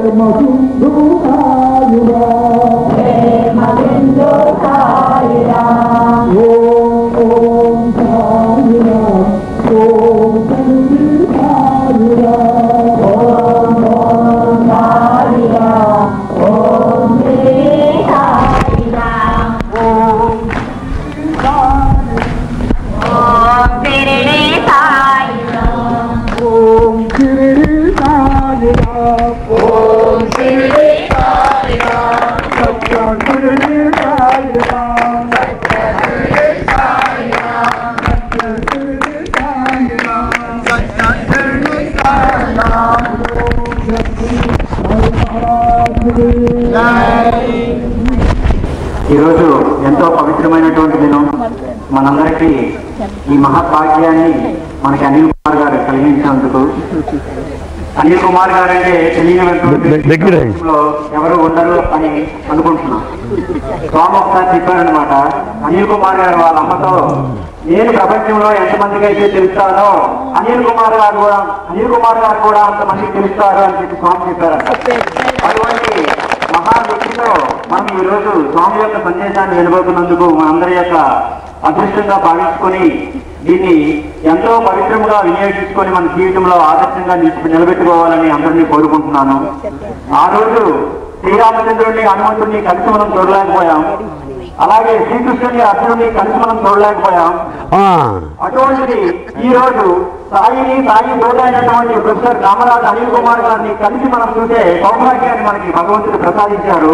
ఈరోజు ఎంతో పవిత్రమైనటువంటి దినం. మనందరికీ ఈ మహద్భాగ్యాన్ని మనకి అనిల్ కుమార్ గారు కలిగించినందుకు. అనిల్ కుమార్ గారు అంటే తెలియని ఎవరు ఉండరు అని అనుకుంటున్నాం. స్వామి ఒకసారి చెప్పారనమాట, అనిల్ కుమార్ గారు వాళ్ళ అమ్మతో నేను ప్రపంచంలో ఎంతమందికి అయితే తెలుస్తానో అనిల్ కుమార్ గారు కూడా అంతమందికి తెలుస్తారు అని చెప్పి స్వామి చెప్పారు. అటువంటి మహా వ్యక్తితో మనం ఈరోజు స్వామి యొక్క సందేశాన్ని వినబోతున్నందుకు మనందరి యొక్క అదృష్టంగా భావించుకొని దీన్ని ఎంతో పవిత్రంగా వినియోగించుకొని మన జీవితంలో ఆదర్శంగా నిలబెట్టుకోవాలని అందరినీ కోరుకుంటున్నాను. ఆ రోజు శ్రీరామచంద్రుడిని హనుమంతుడిని కలిసి మనం చూడలేకపోయాం, అలాగే శ్రీకృష్ణుని అర్జునుడిని కలిసి మనం చూడలేకపోయాం. అటువంటిది ఈ రోజు సాయి తోడైనటువంటి ప్రొఫెసర్ రామరాజు అనిల్ కుమార్ గారిని కలిసి మనం చూసే సౌభాగ్యాన్ని మనకి భగవంతుడు ప్రసాదించారు.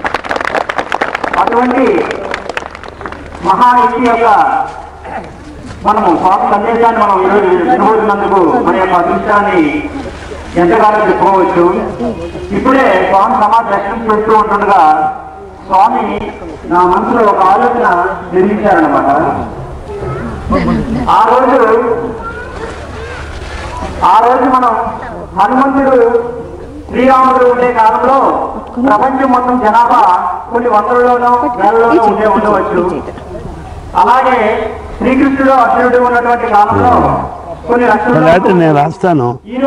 అటువంటి మహా వ్యక్తి యొక్క మనము స్వామి సందేశాన్ని మనం ఈరోజు వినబోతున్నందుకు మన యొక్క అదృష్టాన్ని ఎంతగానో చెప్పుకోవచ్చు. ఇప్పుడే స్వామి సమాధి దర్శనం చేస్తూ ఉంటుండగా స్వామి నా మనసులో ఒక ఆలోచన నిర్మించారన్నమాట. ఆ రోజు మనం హనుమంతుడు శ్రీరాముడు ఉండే కాలంలో ప్రపంచం మొత్తం జనాభా కొన్ని వందలలోనో వేలలోనో ఉండవచ్చు. అలాగే శ్రీకృష్ణుడు అర్జునుడు ఉన్నటువంటి కాలంలో కొన్ని లక్షలు నేను రాస్తాను.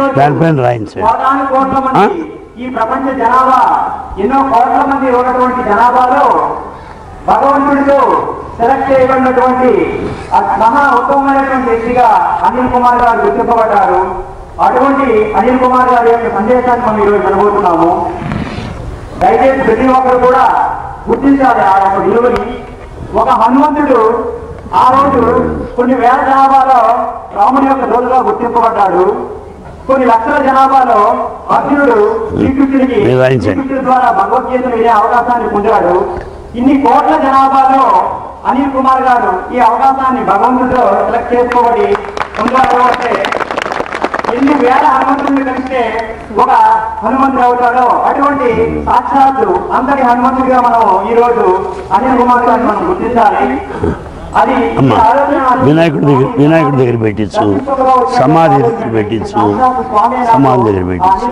కోట్ల మంది ఈ ప్రపంచ జనాభా ఎన్నో కోట్ల మంది ఉన్నటువంటి జనాభాలో భగవంతుడితో సెలెక్ట్ చేయబడినటువంటి మహా ఉత్తమమైనటువంటి వ్యక్తిగా అనిల్ కుమార్ గారు గుర్తింపబడ్డారు. అటువంటి అనిల్ కుమార్ గారి యొక్క సందేశాన్ని మనం ఈరోజు వినబోతున్నాము. దయచేసి ప్రతి ఒక్కరు కూడా గుర్తించాలి ఆ యొక్క విలువని. ఒక హనుమంతుడు ఆ రోజు కొన్ని వేల జనాభాలో రాముడి యొక్క దోలుగా గుర్తింపబడ్డాడు. కొన్ని లక్షల జనాభాలో అర్జునుడు శ్రీకృష్ణుడి ద్వారా భగవద్గీతను వినే అవకాశాన్ని పొందాడు. ఇన్ని కోట్ల జనాభాలో అనిల్ కుమార్ గారు ఈ అవకాశాన్ని భగవంతుడితో సెలెక్ట్ చేసుకోబడి పొందారు. అంటే ఎన్ని వేల హనుమంతుడిని కలిస్తే ఒక హనుమంతుడు అవుతాడో అటువంటి సాక్షాత్తు అంతటి హనుమంతుడిగా మనం ఈ రోజు అనిల్ కుమార్ గారిని మనం గుర్తించాలి. అది వినాయకుడి దగ్గర పెట్టించు, సమాధి దగ్గర పెట్టించు, సమాధి దగ్గర పెట్టించు,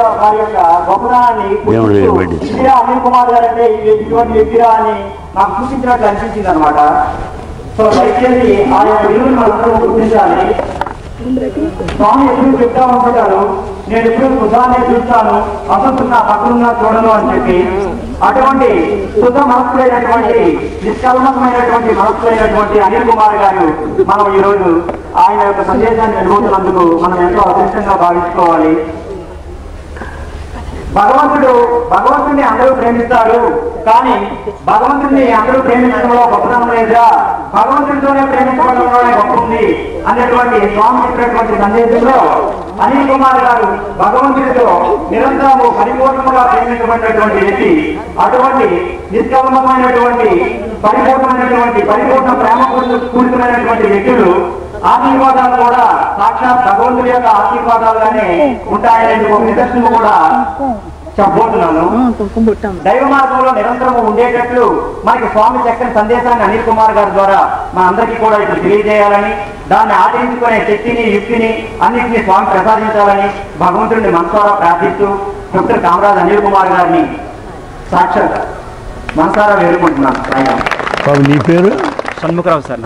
దేవుడి దగ్గర పెట్టించు. అనిల్ కుమార్ గారు అంటే ఇటువంటి వ్యక్తిరా అని నాకు చూపించినట్లు అనిపించింది అనమాట. సో దయచేసి ఆ యొక్క విలువను మనందరూ గుర్తించాలి. స్వామి ఎప్పుడు చెప్తా ఉంటారు, నేను ఎప్పుడు సుధాన్ని చూస్తాను, అసలు నా పక్కనున్నా చూడను అని చెప్పి. అటువంటి శుద్ధ మనస్సులైనటువంటి నిష్కల్మకమైనటువంటి మనస్సులైనటువంటి అనిల్ కుమార్ గారు మనం ఈరోజు ఆయన యొక్క సందేశాన్ని వినబోతున్నందుకు మనం ఎంతో అదృష్టంగా భావించుకోవాలి. భగవంతుడిని అందరూ ప్రేమిస్తారు, కానీ భగవంతుడిని అందరూ ప్రేమించడంలో గొప్పతనం లేదా, భగవంతుడితోనే ప్రేమించడంలోనే గొప్ప ఉంది అనేటువంటి స్వామి చెప్పినటువంటి సందేశంలో అనిల్ కుమార్ గారు భగవంతుడితో నిరంతరము పరిపూర్ణంగా ప్రేమించబడినటువంటి వ్యక్తి. అటువంటి నిష్కల్మకమైనటువంటి పరిపూర్ణ ప్రేమ పూరితమైనటువంటి వ్యక్తులు ఆశీర్వాదాలు కూడా సాక్షాత్ భగవంతుడి యొక్క ఆశీర్వాదాలుగానే ఉంటాయని ఒక నిదర్శనం కూడా చెప్పబోతున్నాను. దైవ మార్గంలో నిరంతరం ఉండేటట్లు మనకి స్వామి చక్కని సందేశాన్ని అనిల్ కుమార్ గారి ద్వారా మన అందరికీ కూడా ఇప్పుడు తెలియజేయాలని, దాన్ని ఆచరించుకునే శక్తిని యుక్తిని అన్నింటినీ స్వామి ప్రసాదించాలని భగవంతుడిని మనసారా ప్రార్థిస్తూ డాక్టర్ కామరాజ్ అనిల్ కుమార్ గారిని సాక్షాత్ మనసారా వేడుకుంటున్నాను. నీ పేరు? షణ్ముఖరావు సార్.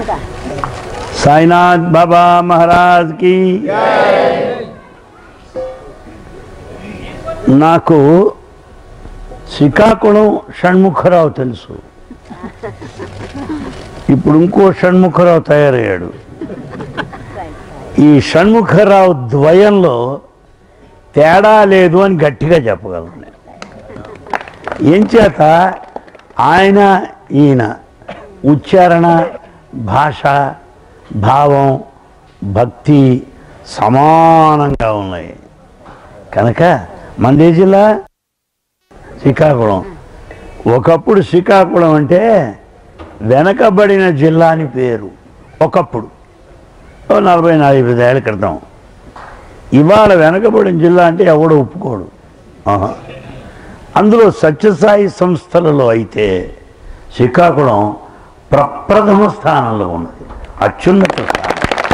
సాయినాథ్ బాబా మహారాజ్ కి నాకు శ్రీకాకుళం షణ్ముఖరావు తెలుసు. ఇప్పుడు ఇంకో షణ్ముఖరావు తయారయ్యాడు. ఈ షణ్ముఖరావు ద్వయంలో తేడా లేదు అని గట్టిగా చెప్పగలను నేను. ఏం చేత ఆయన ఈయన ఉచ్చారణ, భాష, భావం, భక్తి సమానంగా ఉన్నాయి. కనుక మందే జిల్లా శ్రీకాకుళం. ఒకప్పుడు శ్రీకాకుళం అంటే వెనకబడిన జిల్లా అని పేరు. ఒకప్పుడు 40-45 ఏళ్ల క్రితం. ఇవాళ వెనకబడిన జిల్లా అంటే ఎవడు ఒప్పుకోడు. అందులో సత్యసాయి సంస్థలలో అయితే శ్రీకాకుళం ప్రప్రథమ స్థానంలో ఉన్నది, అత్యున్నత స్థానం.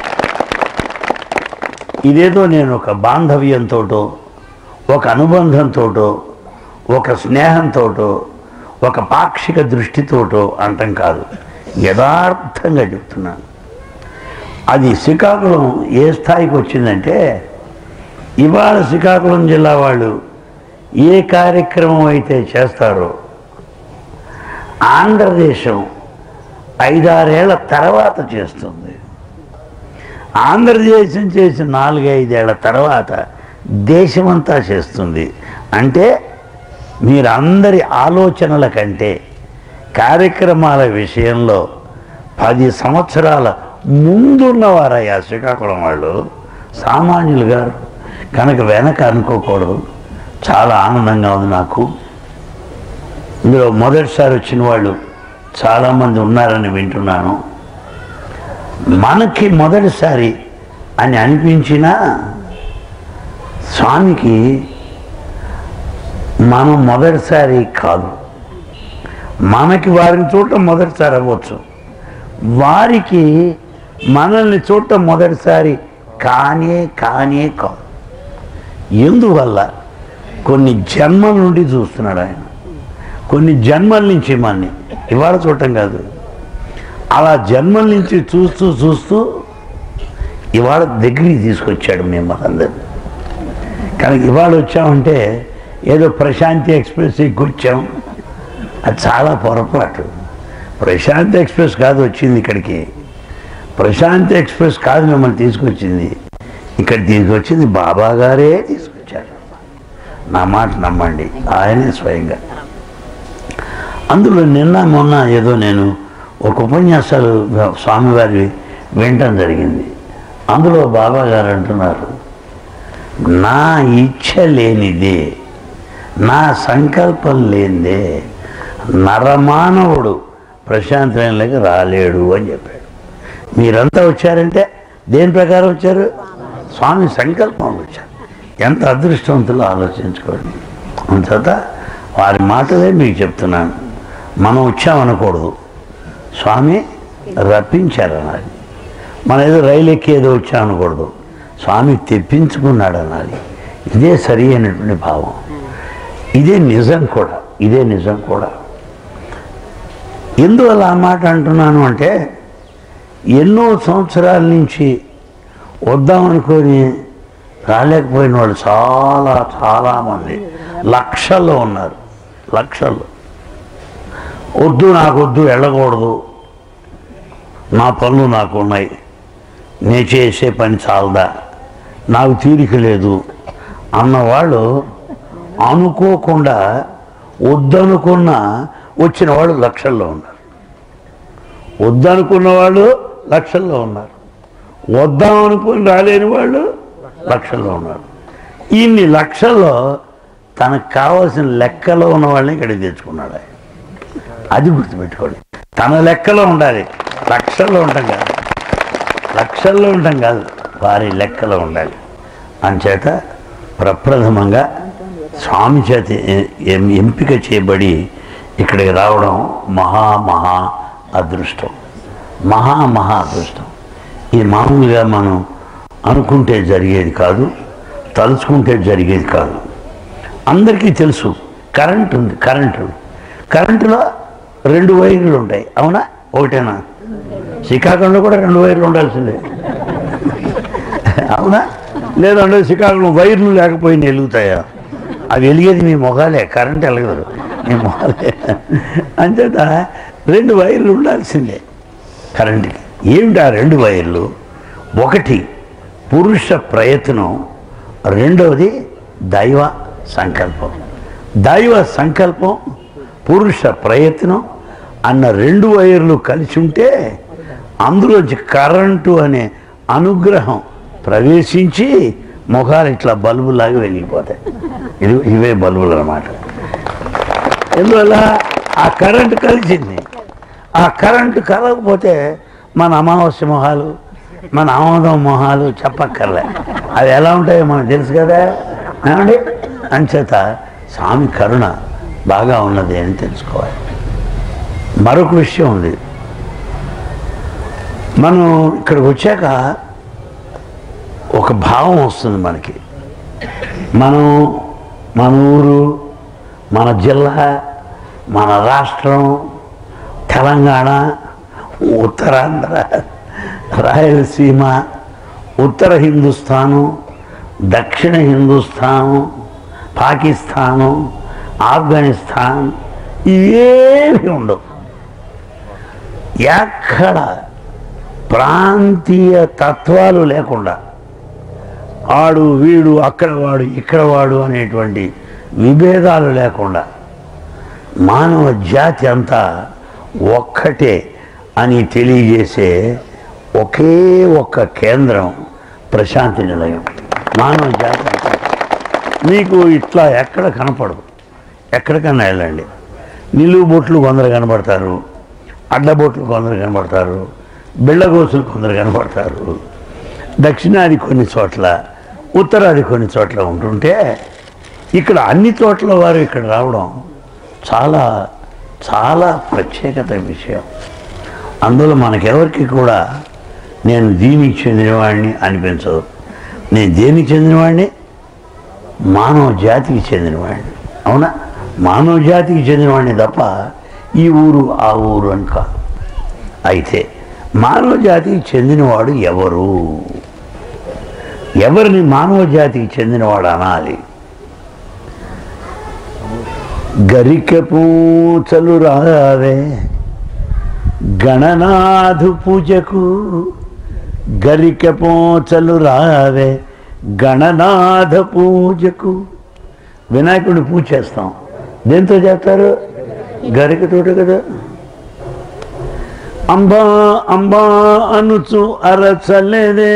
ఇదేదో నేను ఒక బాంధవ్యంతో, ఒక అనుబంధంతో, ఒక స్నేహంతో, ఒక పాక్షిక దృష్టితోటో అంటం కాదు, యథార్థంగా చెప్తున్నాను. అది శ్రీకాకుళం ఏ స్థాయికి వచ్చిందంటే, ఇవాళ శ్రీకాకుళం జిల్లా వాళ్ళు ఏ కార్యక్రమం అయితే చేస్తారో ఆంధ్రదేశం 5-6 ఏళ్ల తర్వాత చేస్తుంది. ఆంధ్రదేశం చేసిన 4-5 ఏళ్ల తర్వాత దేశమంతా చేస్తుంది. అంటే మీరందరి ఆలోచనల కంటే కార్యక్రమాల విషయంలో 10 సంవత్సరాల ముందున్నవారయ్యా శ్రీకాకుళం వాళ్ళు, సామాన్యులు గారు. కనుక వెనక అనుకోకూడదు. చాలా ఆనందంగా ఉంది నాకు. ఇందులో మొదటిసారి వచ్చిన వాళ్ళు చాలామంది ఉన్నారని వింటున్నాను. మనకి మొదటిసారి అని అనిపించినా స్వామికి మనం మొదటిసారి కాదు. మనకి వారిని చూడటం మొదటిసారి అవ్వచ్చు, వారికి మనల్ని చూడటం మొదటిసారి కానే కాదు. ఎందువల్ల? కొన్ని జన్మల నుండి చూస్తున్నాడు ఆయన. కొన్ని జన్మల నుంచి మనని ఇవాళ చూడటం కాదు, అలా జన్మల నుంచి చూస్తూ ఇవాళ దగ్గరికి తీసుకొచ్చాడు మిమ్మల్ని అందరినీ. కానీ ఇవాళ వచ్చామంటే ఏదో ప్రశాంతి ఎక్స్ప్రెస్ ఎక్కొచ్చాం, అది చాలా పొరపాటు. ప్రశాంతి ఎక్స్ప్రెస్ కాదు వచ్చింది ఇక్కడికి. ప్రశాంతి ఎక్స్ప్రెస్ కాదు మిమ్మల్ని తీసుకొచ్చింది. ఇక్కడ తీసుకొచ్చింది బాబా గారే తీసుకొచ్చారు. నా మాట నమ్మండి, ఆయనే స్వయంగా. అందులో నిన్న మొన్న ఏదో నేను ఒక ఉపన్యాసాలు స్వామివారి వినటం జరిగింది. అందులో బాబా గారు అంటున్నారు, నా ఇచ్ఛ లేనిదే, నా సంకల్పం లేనిదే నరమానవుడు ప్రశాంతమైనకి రాలేడు అని చెప్పాడు. మీరంతా వచ్చారంటే దేని ప్రకారం వచ్చారు? స్వామి సంకల్పం వచ్చారు. ఎంత అదృష్టవంతులో ఆలోచించుకోండి. అంతట వారి మాటలే మీకు చెప్తున్నాను. మనం వచ్చామనకూడదు, స్వామి రప్పించారనాలి. మనం ఏదో రైలు ఎక్కి ఏదో వచ్చామనకూడదు, స్వామి తెప్పించుకున్నాడు అనాలి. ఇదే సరి అయినటువంటి భావం. ఇదే నిజం కూడా. ఎందువల్ల ఆ మాట అంటున్నాను అంటే, ఎన్నో సంవత్సరాల నుంచి వద్దామనుకొని రాలేకపోయిన వాళ్ళు చాలామంది లక్షల్లో ఉన్నారు. లక్షల్లో నాకు వెళ్ళకూడదు, నా పనులు నాకు ఉన్నాయి, నేను చేసే పని చాలదా, నాకు తీరిక లేదు అన్నవాళ్ళు అనుకోకుండా వద్దనుకున్న వచ్చిన వాళ్ళు లక్షల్లో ఉన్నారు. వద్దనుకున్న వాళ్ళు లక్షల్లో ఉన్నారు. వద్దామనుకుని రాలేని వాళ్ళు లక్షల్లో ఉన్నారు. ఇన్ని లక్షల్లో తనకు కావాల్సిన లెక్కలో ఉన్న వాళ్ళని ఇక్కడికి తెచ్చుకున్నాడు. అది గుర్తుపెట్టుకోండి. తన లెక్కలో ఉండాలి, లక్షల్లో ఉండటం కాదు, వారి లెక్కలో ఉండాలి. అంచేత ప్రప్రథమంగా స్వామి చేత ఎంపిక చేయబడి ఇక్కడికి రావడం మహా అదృష్టం, మహా అదృష్టం. ఇది మామూలుగా మనం అనుకుంటే జరిగేది కాదు, తలుచుకుంటే జరిగేది కాదు. అందరికీ తెలుసు కరెంట్ ఉంది. కరెంటులో 2 వైర్లు ఉంటాయి, అవునా? ఒకటేనా? శ్రీకాకుళంలో కూడా 2 వైర్లు ఉండాల్సిందే, అవునా? లేదంటే శ్రీకాకుళం వైర్లు లేకపోయినా వెలుగుతాయా? అవి వెలిగేది మీ మొగాలే, కరెంట్ వెలగదు, మీ మొగాలే. అంచేత 2 వైర్లు ఉండాల్సిందే కరెంట్కి. ఏమిటి ఆ 2 వైర్లు? ఒకటి పురుష ప్రయత్నం, రెండవది దైవ సంకల్పం. దైవ సంకల్పం, పురుష ప్రయత్నం అన్న 2 వైర్లు కలిసి ఉంటే అందులోంచి కరెంటు అనే అనుగ్రహం ప్రవేశించి ముఖాలు ఇట్లా బల్బులాగా వెలిగిపోతాయి. ఇవే బల్బులు అన్నమాట. ఎందువల్ల ఆ కరెంటు కలిసింది. ఆ కరెంటు కలగకపోతే మన అమావాస్య మొహాలు, మన ఆమోదం మొహాలు చెప్పక్కర్లే. అవి ఎలా ఉంటాయో మనకు తెలుసు కదా ఏమండి. అంచేత స్వామి కరుణ బాగా ఉన్నది అని తెలుసుకోవాలి. మరొక విషయం ఉంది. మనం ఇక్కడికి వచ్చాక ఒక భావం వస్తుంది మనకి. మన ఊరు, మన జిల్లా, మన రాష్ట్రం, తెలంగాణ, ఉత్తరాంధ్ర, రాయలసీమ, ఉత్తర హిందుస్థాను, దక్షిణ హిందుస్థాను, పాకిస్తాను, ఆఫ్ఘనిస్తాన్ ఇవేమి ఉండవు. ఎక్కడ ప్రాంతీయ తత్వాలు లేకుండా ఆడు వీడు అక్కడ వాడు ఇక్కడ వాడు అనేటువంటి విభేదాలు లేకుండా మానవ జాతి అంతా ఒక్కటే అని తెలియజేసే ఒకే ఒక్క కేంద్రం ప్రశాంతి నిలయం. మానవ జాతి అంతా మీకు ఇట్లా ఎక్కడ కనపడదు. ఎక్కడికన్నా వెళ్ళండి, నిలువు బొట్లు కొందరు కనబడతారు, అడ్డబొట్లు కొందరు కనబడతారు, బిళ్ళగోసులు కొందరు కనబడతారు. దక్షిణాది కొన్ని చోట్ల, ఉత్తరాది కొన్ని చోట్ల ఉంటుంటే ఇక్కడ అన్ని చోట్ల వారు ఇక్కడ రావడం చాలా చాలా ప్రత్యేకత విషయం. అందులో మనకెవరికి కూడా నేను దీనికి చెందినవాడిని అనిపించదు. నేను దేనికి చెందినవాడిని? మానవ జాతికి చెందినవాడిని. అవునా? మానవ జాతికి చెందినవాడిని తప్ప ఈ ఊరు ఆ ఊరు అని కాదు. అయితే మానవ జాతికి చెందినవాడు ఎవరు? ఎవరిని మానవ జాతికి చెందినవాడు అనాలి? గరిక పూచలు రావే గణనాథు పూజకు, గరిక పూచలు రావే గణనాథ పూజకు. వినాయకుడిని పూజ చేస్తాం, దేంతో చేస్తారు? గరికతోటి కదా. అంబా అంబా అనుచు అరచలేదే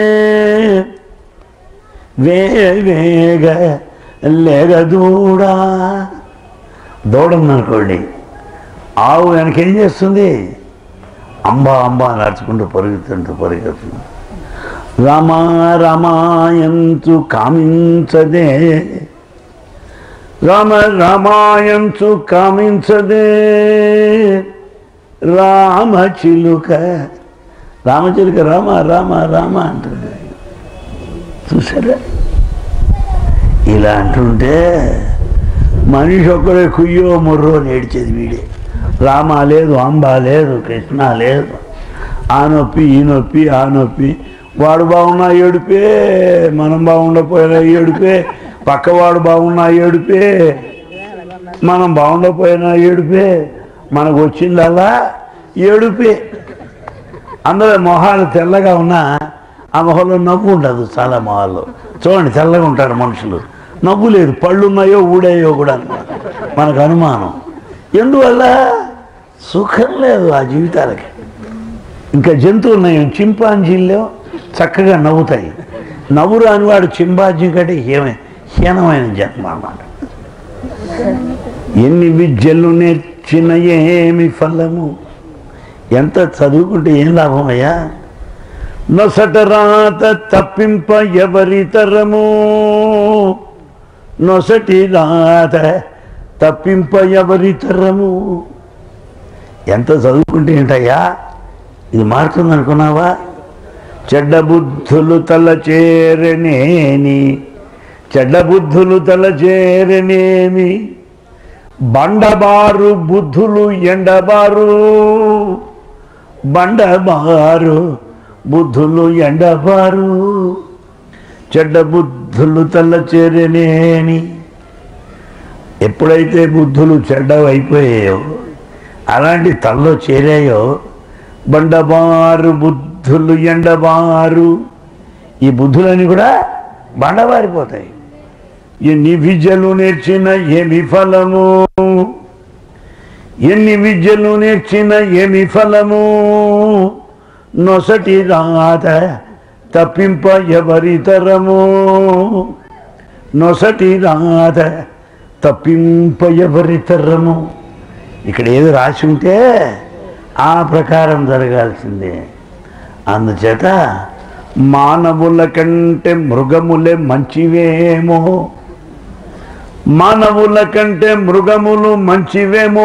వేగ లేగ దూడా. దూడనుకోండి, ఆవు వెనకేం చేస్తుంది? అంబా అంబా నడుచుకుంటూ పరుగుతుంది. రామా రామాయంచు కామించదే, రామ రామాయంచు కామించదే రామచిలుక. రామచిలుక రామ రామ రామ అంటుంది. చూసారా? ఇలా అంటుంటే మనిషి ఒక్కడే కుయ్యో మొర్రో నేడిచేది వీడే. రామ లేదు, అంబ లేదు, కృష్ణ లేదు, ఆ నొప్పి ఈ నొప్పి ఆ నొప్పి. వాడు బాగున్నా ఏడుపే, మనం బాగుండకపోయినా ఏడుపే, పక్కవాడు బాగున్నా ఏడుపే, మనం బాగుండకపోయినా ఏడుపే, మనకు వచ్చిందల్లా ఏడుపే. అందులో మొహాలు తెల్లగా ఉన్నా ఆ మొహంలో నవ్వు ఉండదు. చాలా మొహాల్లో చూడండి, తెల్లగా ఉంటారు మనుషులు, నవ్వు లేదు, పళ్ళు ఉన్నాయో ఊడాయో కూడా మనకు అనుమానం. ఎందువల్ల? సుఖం లేదు ఆ జీవితాలకి. ఇంకా జంతువులు నయం, చింపాంజీల్లో చక్కగా నవ్వుతాయి. నవ్వు రానివాడు చింపాంజీ కంటే హీనమైన జన్మ అన్నమాట. ఎన్ని విద్యలు నేర్చిన ఏమి ఫలము, ఎంత చదువుకుంటే ఏం లాభం అయ్యా? నొసట రాత తప్పింప ఎవరి తరము, నొసటి రాత తప్పింప ఎవరి తరము. ఎంత చదువుకుంటే ఏంటయ్యా ఇది మారుతుంది అనుకున్నావా? చెడ్డ బుద్ధులు తలచేరనేని, చెడ్డ బుద్ధులు తలచేరనేమి, బండబారు బుద్ధులు ఎండబారు, బండబారు బుద్ధులు ఎండబారు. చెడ్డ బుద్ధులు తల్ల చేరనేని. ఎప్పుడైతే బుద్ధులు చెడ్డవైపోయాయో, అలాంటి తల్లో చేరాయో, బండబారు బుద్ధులు ఎండబారు. ఈ బుద్ధులన్నీ కూడా బండబారిపోతాయి. ఎన్ని విద్యలు నేర్చిన ఏమి ఫలము, ఎన్ని విద్యలు నేర్చిన ఏమి ఫలము, నొసటి రాత తప్పింప ఎవరితరము, నొసటి రాత తప్పింప ఎవరితరము. ఇక్కడ ఏదో రాసి ఉంటే ఆ ప్రకారం జరగాల్సిందే. అందుచేత మానవుల కంటే మృగములే మంచివేమో, మానవుల కంటే మృగములు మంచివేమో.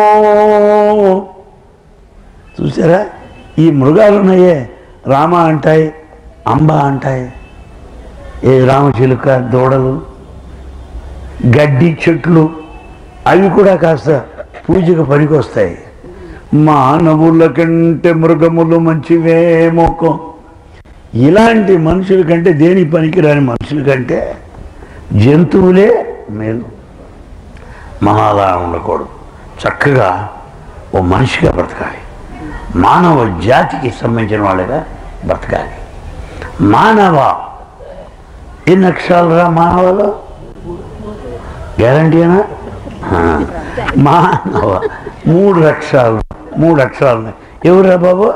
చూసారా, ఈ మృగాలు ఉన్నాయే, రామ అంటాయి, అంబ అంటాయి, ఏ రామచిలుక, దూడలు, గడ్డి చెట్లు, అవి కూడా కాస్త పూజకు పనికొస్తాయి. మానవుల కంటే మృగములు మంచివేమో. ఇలాంటి మనుషుల కంటే, దేని పనికిరాని మనుషుల కంటే జంతువులే మేలు. మనం అలా ఉండకూడదు. చక్కగా ఓ మనిషిగా బ్రతకాలి, మానవ జాతికి సంబంధించిన వాళ్ళగా బ్రతకాలి. మానవ ఎన్ని అక్షరాలురా మానవలో? గ్యారంటీనా? మానవ 3 అక్షరాలు, 3 అక్షరాలు. ఎవరా బాబు?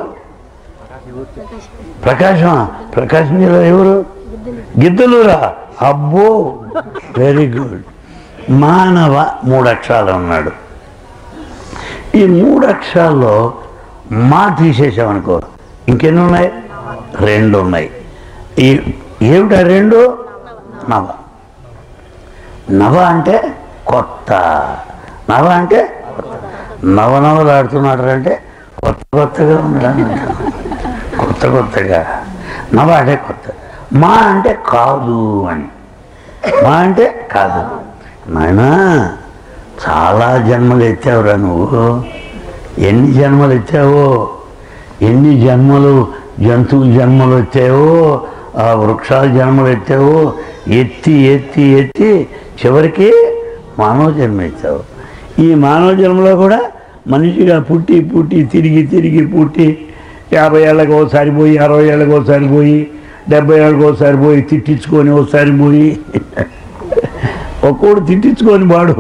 ప్రకాశం. ప్రకాశం జిల్లా ఎవరు? గిద్దలురా. అబ్బో, వెరీ గుడ్. మానవ 3 అక్షరాలు ఉన్నాడు. ఈ 3 అక్షరాల్లో మా తీసేసామనుకో, ఇంకెన్ని ఉన్నాయి? 2 ఉన్నాయి. ఏమిటా 2? నవ. నవ అంటే కొత్త. నవ అంటే నవనవలాడుతున్నాడు అంటే కొత్తగా ఉన్నాడు, కొత్తగా. నవ అంటే కొత్త. మా అంటే కాదు అని. మా అంటే కాదు. నాయనా, చాలా జన్మలు ఎత్తావురా నువ్వు. ఎన్ని జన్మలు ఎత్తావో, ఎన్ని జన్మలు జంతువు జన్మలు ఎత్తావో, ఆ వృక్షాల జన్మలు ఎత్తావో, ఎత్తి ఎత్తి ఎత్తి చివరికి మానవ జన్మ ఎత్తావు. ఈ మానవ జన్మలో కూడా మనిషిగా పుట్టి పుట్టి తిరిగి తిరిగి పుట్టి 50 ఏళ్ళకి ఒకసారి పోయి, 60 ఏళ్ళకి ఒకసారి పోయి, 70 ఏళ్ళకి ఒకసారి పోయి, తిట్టించుకొని ఒకసారి పోయి, ఒక్కోడు తిట్టించుకొని వాడు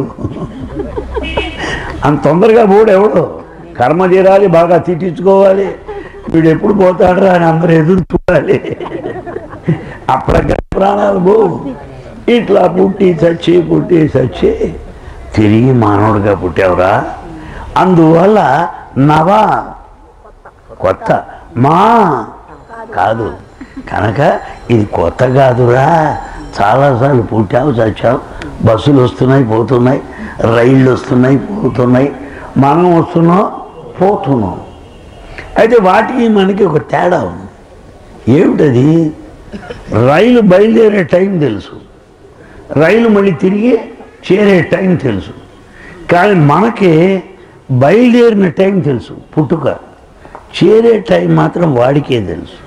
అంత తొందరగా పోడు ఎవడు. కర్మ తీరాలి, బాగా తిట్టించుకోవాలి. వీడు ఎప్పుడు పోతాడరా అని అందరూ ఎదురు చూడాలి. అప్పటికే ప్రాణాలు పోవు. ఇట్లా పుట్టి చచ్చి తిరిగి మానవుడిగా పుట్టావురా. అందువల్ల నవ కొత్త, మా కాదు. కనుక ఇది కొత్త కాదురా. చాలాసార్లు పుట్టావు, చచ్చావు. బస్సులు వస్తున్నాయి, పోతున్నాయి. రైళ్ళు వస్తున్నాయి, పోతున్నాయి. మనం వస్తున్నాం, పోతున్నాం. అయితే వాటికి మనకి ఒక తేడా ఉంది. ఏమిటది? రైలు బయలుదేరే టైం తెలుసు, రైలు మళ్ళీ తిరిగి చేరే టైం తెలుసు. కానీ మనకి బయలుదేరిన టైం తెలుసు, పుట్టుక. చేరే టైం మాత్రం వాడికే తెలుసు.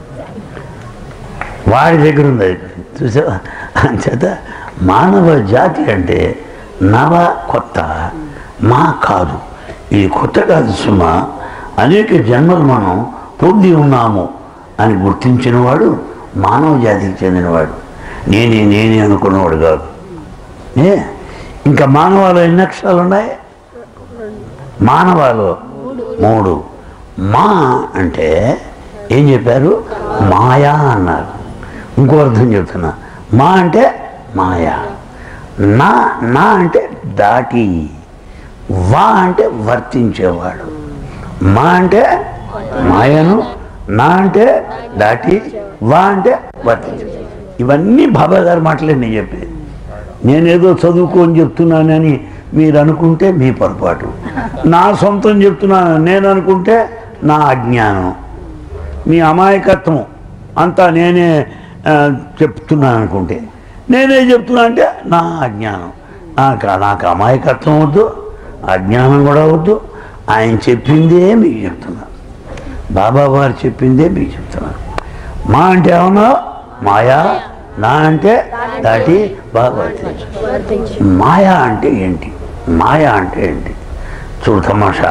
వాడి దగ్గర ఉంది అది. చూసావా? అంచేత మానవ జాతి అంటే నవ, కొత్త. మా కాదు, ఇది కొత్త కాదు సుమా. అనేక జన్మలు మనం పొంది ఉన్నాము అని గుర్తించినవాడు మానవ జాతికి చెందినవాడు. నేనే అనుకున్నవాడు కాదు. ఇంకా మానవాలు ఎన్ని అక్షరాలు ఉన్నాయి? మానవాలు 3. మా అంటే ఏం చెప్పారు? మాయా అన్నారు. ఇంకో అర్థం చెప్తున్నా. మా అంటే మాయా. నా అంటే దాటి. వా అంటే వర్తించేవాడు. మా అంటే మాయను, నా అంటే దాటి, వా అంటే వర్తించే. ఇవన్నీ బాబా గారి మాటలే నేను చెప్పేది. నేనేదో చదువుకొని చెప్తున్నానని మీరు అనుకుంటే మీ పొరపాటు. నా సొంతం చెప్తున్నాను నేను అనుకుంటే నా అజ్ఞానం, మీ అమాయకత్వం అంతా నేనే చెప్తున్నాను అనుకుంటే. నేనే చెప్తున్నా అంటే నా అజ్ఞానం. నాకు అమాయకత్వం వద్దు, అజ్ఞానం కూడా వద్దు. ఆయన చెప్పిందే మీకు చెప్తున్నాను, బాబా వారు చెప్పిందే మీకు చెప్తున్నాను. మా అంటే ఏమన్నా మాయా, నా అంటే దాటి బాగా వర్తించు. మాయ అంటే ఏంటి? మాయ అంటే ఏంటి? చూడు తమాషా.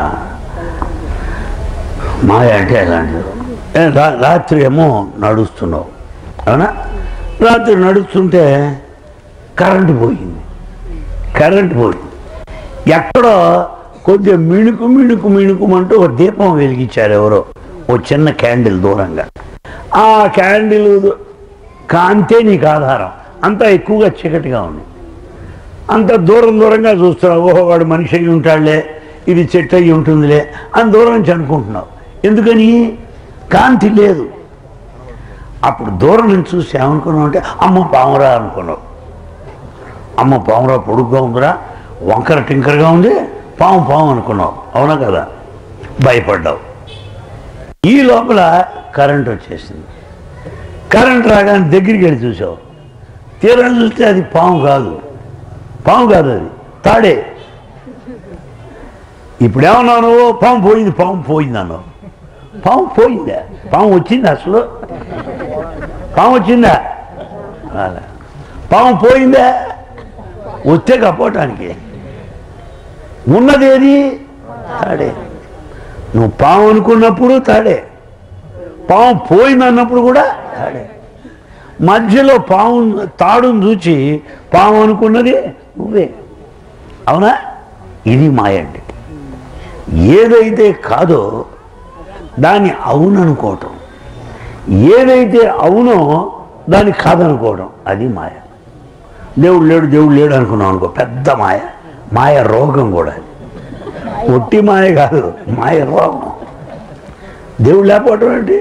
మాయ అంటే ఎలాంటిది? రాత్రి ఏమో నడుస్తున్నావు, అవునా? రాత్రి నడుస్తుంటే కరెంటు పోయింది. ఎక్కడో కొద్దిగా మిణుకుమంటూ ఒక దీపం వెలిగించారు ఎవరో, ఓ చిన్న క్యాండిల్ దూరంగా. ఆ క్యాండిల్ కాంతే నీకు ఆధారం. అంతా ఎక్కువగా చీకటిగా ఉంది. అంత దూరంగా చూస్తున్నావు. ఓహో, వాడు మనిషి అయ్యి ఉంటాడులే, ఇది చెట్టు అయ్యి ఉంటుందిలే అని దూరం నుంచి అనుకుంటున్నావు. ఎందుకని? కాంతి లేదు. అప్పుడు దూరం నుంచి చూసి ఏమనుకున్నావు అంటే, అమ్మ పామురా అనుకున్నావు. అమ్మ పామురా, పొడుగ్గా ఉందిరా, వంకర టింకరగా ఉంది, పాము అనుకున్నావు, అవునా కదా? భయపడ్డావు. ఈ లోపల కరెంట్ వచ్చేసింది. కరెంట్ రాగానే దగ్గరికి వెళ్ళి చూసావు. తీరా చూస్తే అది పాము కాదు, అది తాడే. ఇప్పుడు ఏమన్నావు నువ్వు? పాము పోయింది అన్నావు. పాము పోయిందా? పాము వచ్చిందా? అసలు పాము వచ్చిందా? పాము పోయిందా? వస్తే కప్పటానికి ఉన్నదేది? తాడే. నువ్వు పాము అనుకున్నప్పుడు తాడే, పాము పోయిందన్నప్పుడు కూడా తాడే. మధ్యలో పాము తాడును చూచి పాము అనుకున్నది నువ్వే, అవునా? ఇది మాయ అంటే. ఏదైతే కాదో దాన్ని అవుననుకోవటం, ఏదైతే అవునో దాన్ని కాదనుకోవడం, అది మాయ. దేవుడు లేడు అనుకున్నాం అనుకో, పెద్ద మాయ రోగం కూడా. ఒట్టి మాయ కాదు, మాయ రోగం. దేవుడు లేకపోవటం ఏంటి?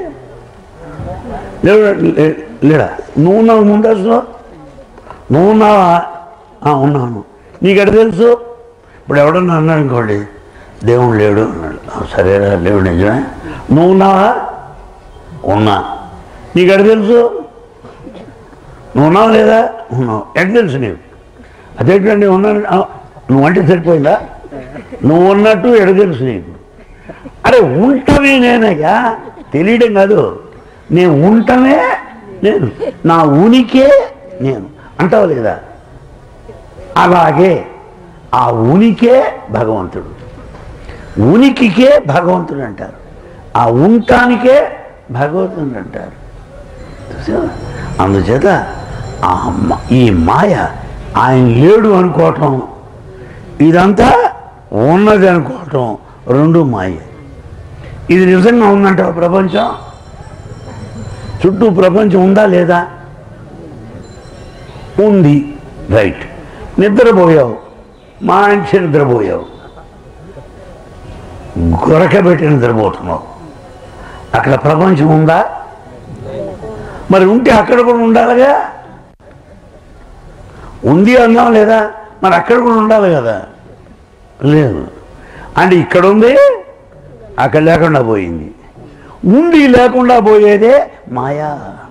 లేడా? నువ్వు ఉన్నావు ముందు, అసలు నువ్వు ఉన్నావా? ఉన్నాను. నీకెట తెలుసు? ఇప్పుడు ఎవడన్నా అన్నాడు అనుకోండి, దేవుడు లేడు అన్నాడు. సరేరా, లేడు నిజమే. నువ్వు ఉన్నావా? ఉన్నా. నీకెట తెలుసు? నువ్వు ఉన్నావు లేదా? ఉన్నావు. ఎట తెలుసు నీవు? అదేంటండి ఉన్నాను, నువ్వంటే సరిపోయిందా? నువ్వు ఉన్నట్టు ఎట తెలుసు నీకు? అరే ఉంటమే నేనయ్యా, తెలియడం కాదు. నేను ఉంటమే నేను, నా ఉనికే నేను అంటావు లేదా? అలాగే ఆ ఉనికే భగవంతుడు, ఉనికికే భగవంతుడు అంటారు, ఆ ఉండటానికే భగవంతుడు అంటారు. అందుచేత ఈ మాయ ఆయన లేడు అనుకోవటం, ఇదంతా ఉన్నది అనుకోవటం, రెండు మాయ. ఇది నిజంగా ఉందంటావు ప్రపంచం? చుట్టూ ప్రపంచం ఉందా లేదా? ఉంది, రైట్. నిద్రపోయావు, మంచి నిద్రపోయావు, గొరకబెట్టి నిద్రపోతున్నావు. అక్కడ ప్రపంచం ఉందా? మరి ఉంటే అక్కడ కూడా ఉండాలిగా. ఉంది అన్నాం లేదా? మరి అక్కడ కూడా ఉండాలి కదా. లేదు అంటే ఇక్కడ ఉంది, అక్కడ లేకుండా పోయింది. ఉండి లేకుండా పోయేదే మాయా.